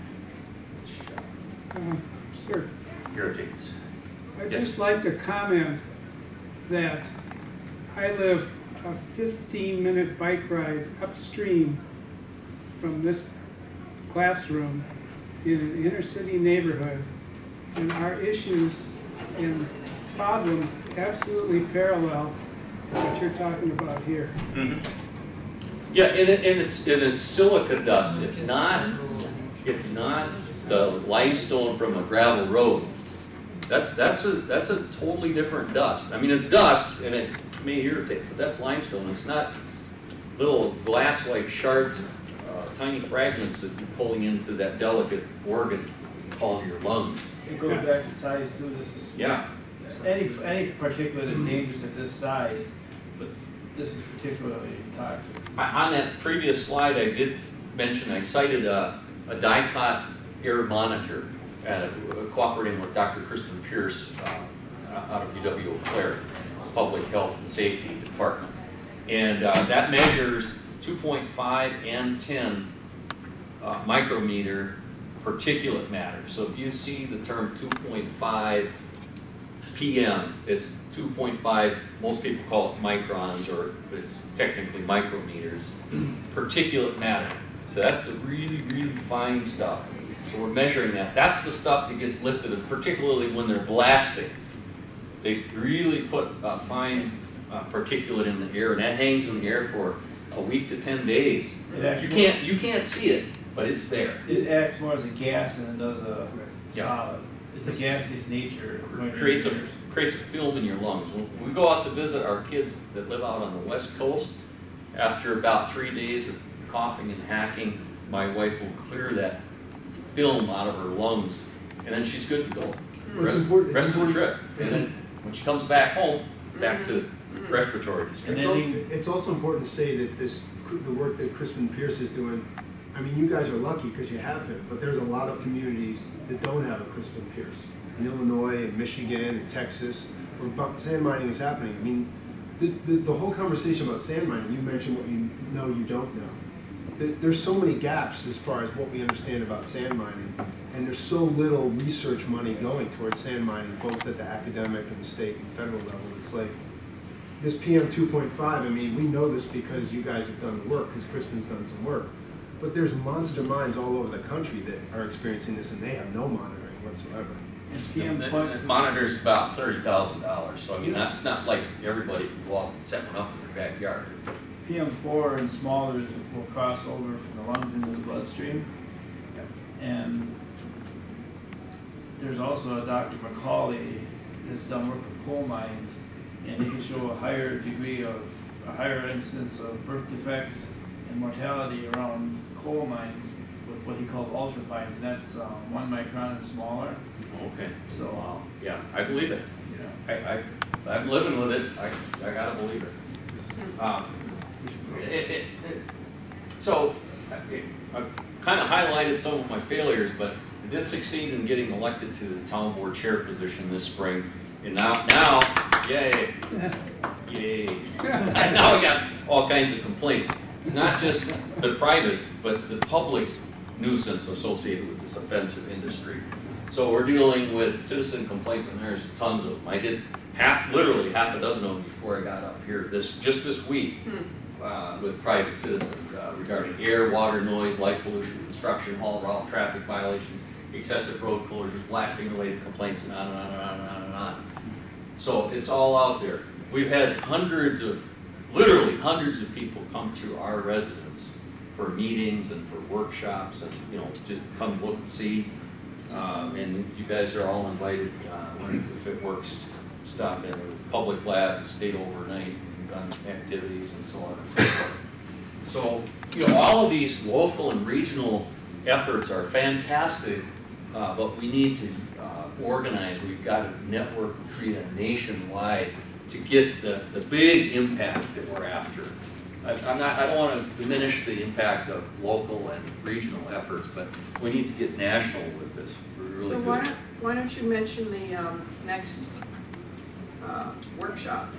which Sir, irritates. I'd Yes. just like to comment that I live a 15-minute bike ride upstream from this classroom in an inner city neighborhood, and our issues and problems absolutely parallel what you're talking about here. Mm-hmm. Yeah, and it's silica dust. It's not the limestone from a gravel road. That's a totally different dust. I mean, it's dust, and it may irritate, but that's limestone. It's not little glass-like shards, tiny fragments that you're pulling into that delicate organ called your lungs. It goes back to size too. This is Yeah. any particulate is dangerous at this size, but this is particularly toxic. On that previous slide, I did mention, I cited a DICOT air monitor cooperating with Dr. Kristen Pierce out of UW-Eau Claire, Public Health and Safety Department. And that measures 2.5 and 10 micrometer particulate matter. So if you see the term 2.5 PM, it's 2.5, most people call it microns, or it's technically micrometers, particulate matter. So that's the really, really fine stuff. So we're measuring that. That's the stuff that gets lifted, and particularly when they're blasting. They really put fine particulate in the air, and that hangs in the air for a week to 10 days. You can't see it, but it's there. It acts more as a gas than it does a Yeah. solid. It's a gaseous nature. Creates a film in your lungs. When we go out to visit our kids that live out on the West Coast, after about 3 days of coughing and hacking, my wife will clear that film out of her lungs, and then she's good to go. Rest of the trip. And then when she comes back home, back to respiratory distress. It's also important to say that the work that Crispin Pierce is doing, I mean, you guys are lucky because you have him, but there's a lot of communities that don't have a Crispin Pierce. In Illinois, and Michigan, and Texas, where sand mining is happening. I mean, the whole conversation about sand mining, you mentioned what you know you don't know. There's so many gaps as far as what we understand about sand mining, and there's so little research money going towards sand mining, both at the academic and the state and federal level. It's like, this PM 2.5, I mean, we know this because you guys have done the work, because Crispin's done some work. But there's monster mines all over the country that are experiencing this, and they have no monitoring whatsoever. It monitors about $30,000, so I mean, that's not like everybody can go out and set one up in their backyard. PM4 and smaller will cross over from the lungs into the bloodstream. And there's also a Dr. McCauley that's done work with coal mines, and he can show a higher incidence of birth defects and mortality around coal mines with what he called ultrafines, and that's 1 micron and smaller. Okay. So yeah, I believe it. Yeah. I'm living with it. I gotta believe it. So I kind of highlighted some of my failures, but I did succeed in getting elected to the town board chair position this spring. And now, yay, now I got all kinds of complaints. It's not just the private, but the public nuisance associated with this offensive industry. So we're dealing with citizen complaints, and there's tons of them. I did literally half a dozen of them before I got up here just this week with private citizens regarding air, water, noise, light pollution, construction, haul route, traffic violations, excessive road closures, blasting related complaints, and on and on and on and on and on. So it's all out there. We've had hundreds of literally hundreds of people come through our residence for meetings and for workshops and, you know, just come look and see. And you guys are all invited, if it works, stop in the public lab, stayed overnight, done activities and so on and so forth. So, you know, all of these local and regional efforts are fantastic, but we need to organize. We've got to network and create a nationwide to get the big impact that we're after. I don't want to diminish the impact of local and regional efforts, but we need to get national with this. We're really So good. why don't you mention the next workshop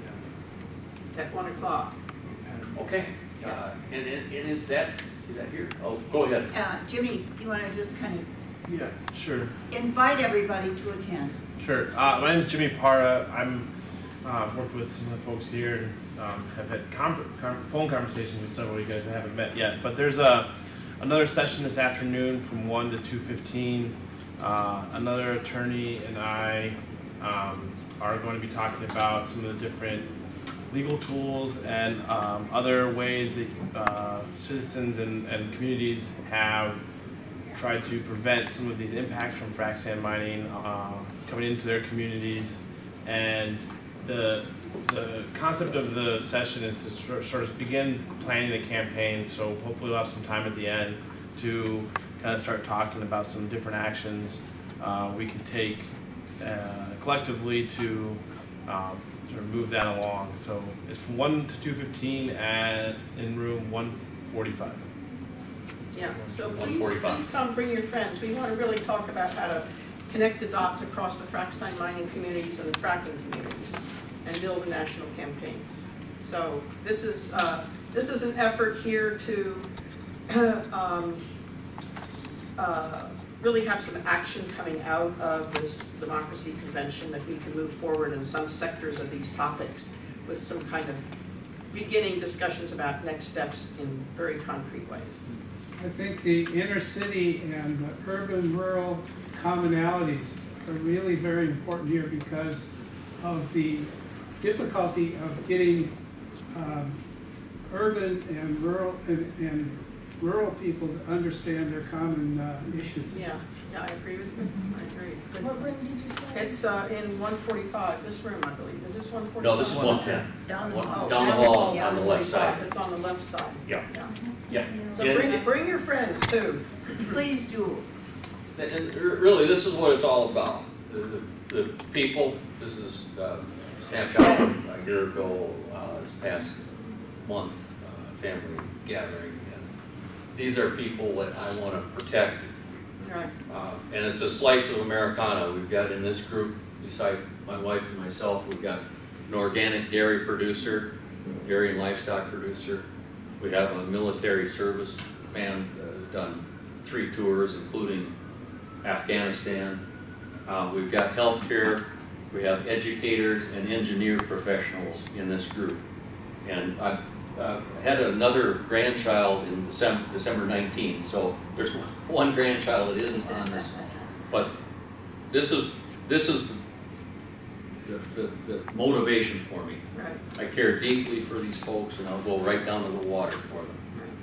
at 1 o'clock? Okay. And is that here? Oh, go ahead. Jimmy, do you want to just kind of Yeah, sure. invite everybody to attend? Sure. My name is Jimmy Parra. I'm worked with some of the folks here and have had phone conversations with several of you guys we haven't met yet. But there's another session this afternoon from 1 to 2:15. Another attorney and I are going to be talking about some of the different legal tools and other ways that citizens and communities have tried to prevent some of these impacts from frac sand mining coming into their communities. And the concept of the session is to sort of begin planning the campaign, so hopefully we'll have some time at the end to kind of start talking about some different actions we can take collectively to sort of move that along. So it's from 1 to 2:15 in room 145. Yeah, so 145. please come, bring your friends. We want to really talk about how to connect the dots across the frac sand mining communities and the fracking communities and build a national campaign. So this is an effort here to really have some action coming out of this democracy convention, that we can move forward in some sectors of these topics with some kind of beginning discussions about next steps in very concrete ways. I think the inner city and the urban-rural commonalities are really very important here because of the difficulty of getting urban and rural people to understand their common issues. Yeah, I agree with you. I agree. Good. What room did you say? It's in 145, this room, I believe. Is this 145? No, this is 110. Down the hall. Down the hall on Down the left 45. side. It's on the left side. Yeah. Yeah. Yeah. So bring your friends too. Please do. And really, this is what it's all about. The people, this is a snapshot from a year ago, this past month, family gathering. And these are people that I want to protect. Right. And it's a slice of Americana. We've got in this group, besides my wife and myself, we've got an organic dairy producer, dairy and livestock producer. We have a military service man that has done 3 tours, including Afghanistan. We've got healthcare, we have educators and engineer professionals in this group. And I've had another grandchild in December 19th, so there's one grandchild that isn't on this. But this is the motivation for me. Right. I care deeply for these folks, and I'll go right down to the water for them.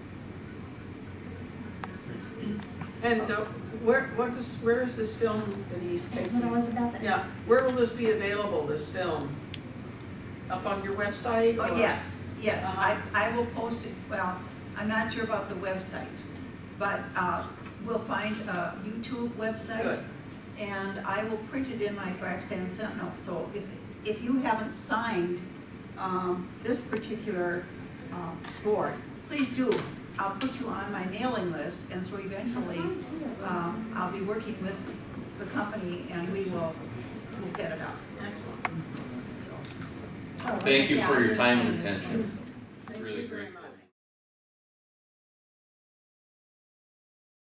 And where is this film that he's That's taking? what I was about to Yeah, ask. where will this be available, this film? Up on your website? Oh, or- yes. Uh-huh. I will post it. Well, I'm not sure about the website, but we'll find a YouTube website. Good. And I will print it in my Frac Sand Sentinel. So if you haven't signed this particular board, please do. I'll put you on my mailing list, and so eventually I'll be working with the company, and we'll get it out. Excellent. So. Thank you for your time and attention.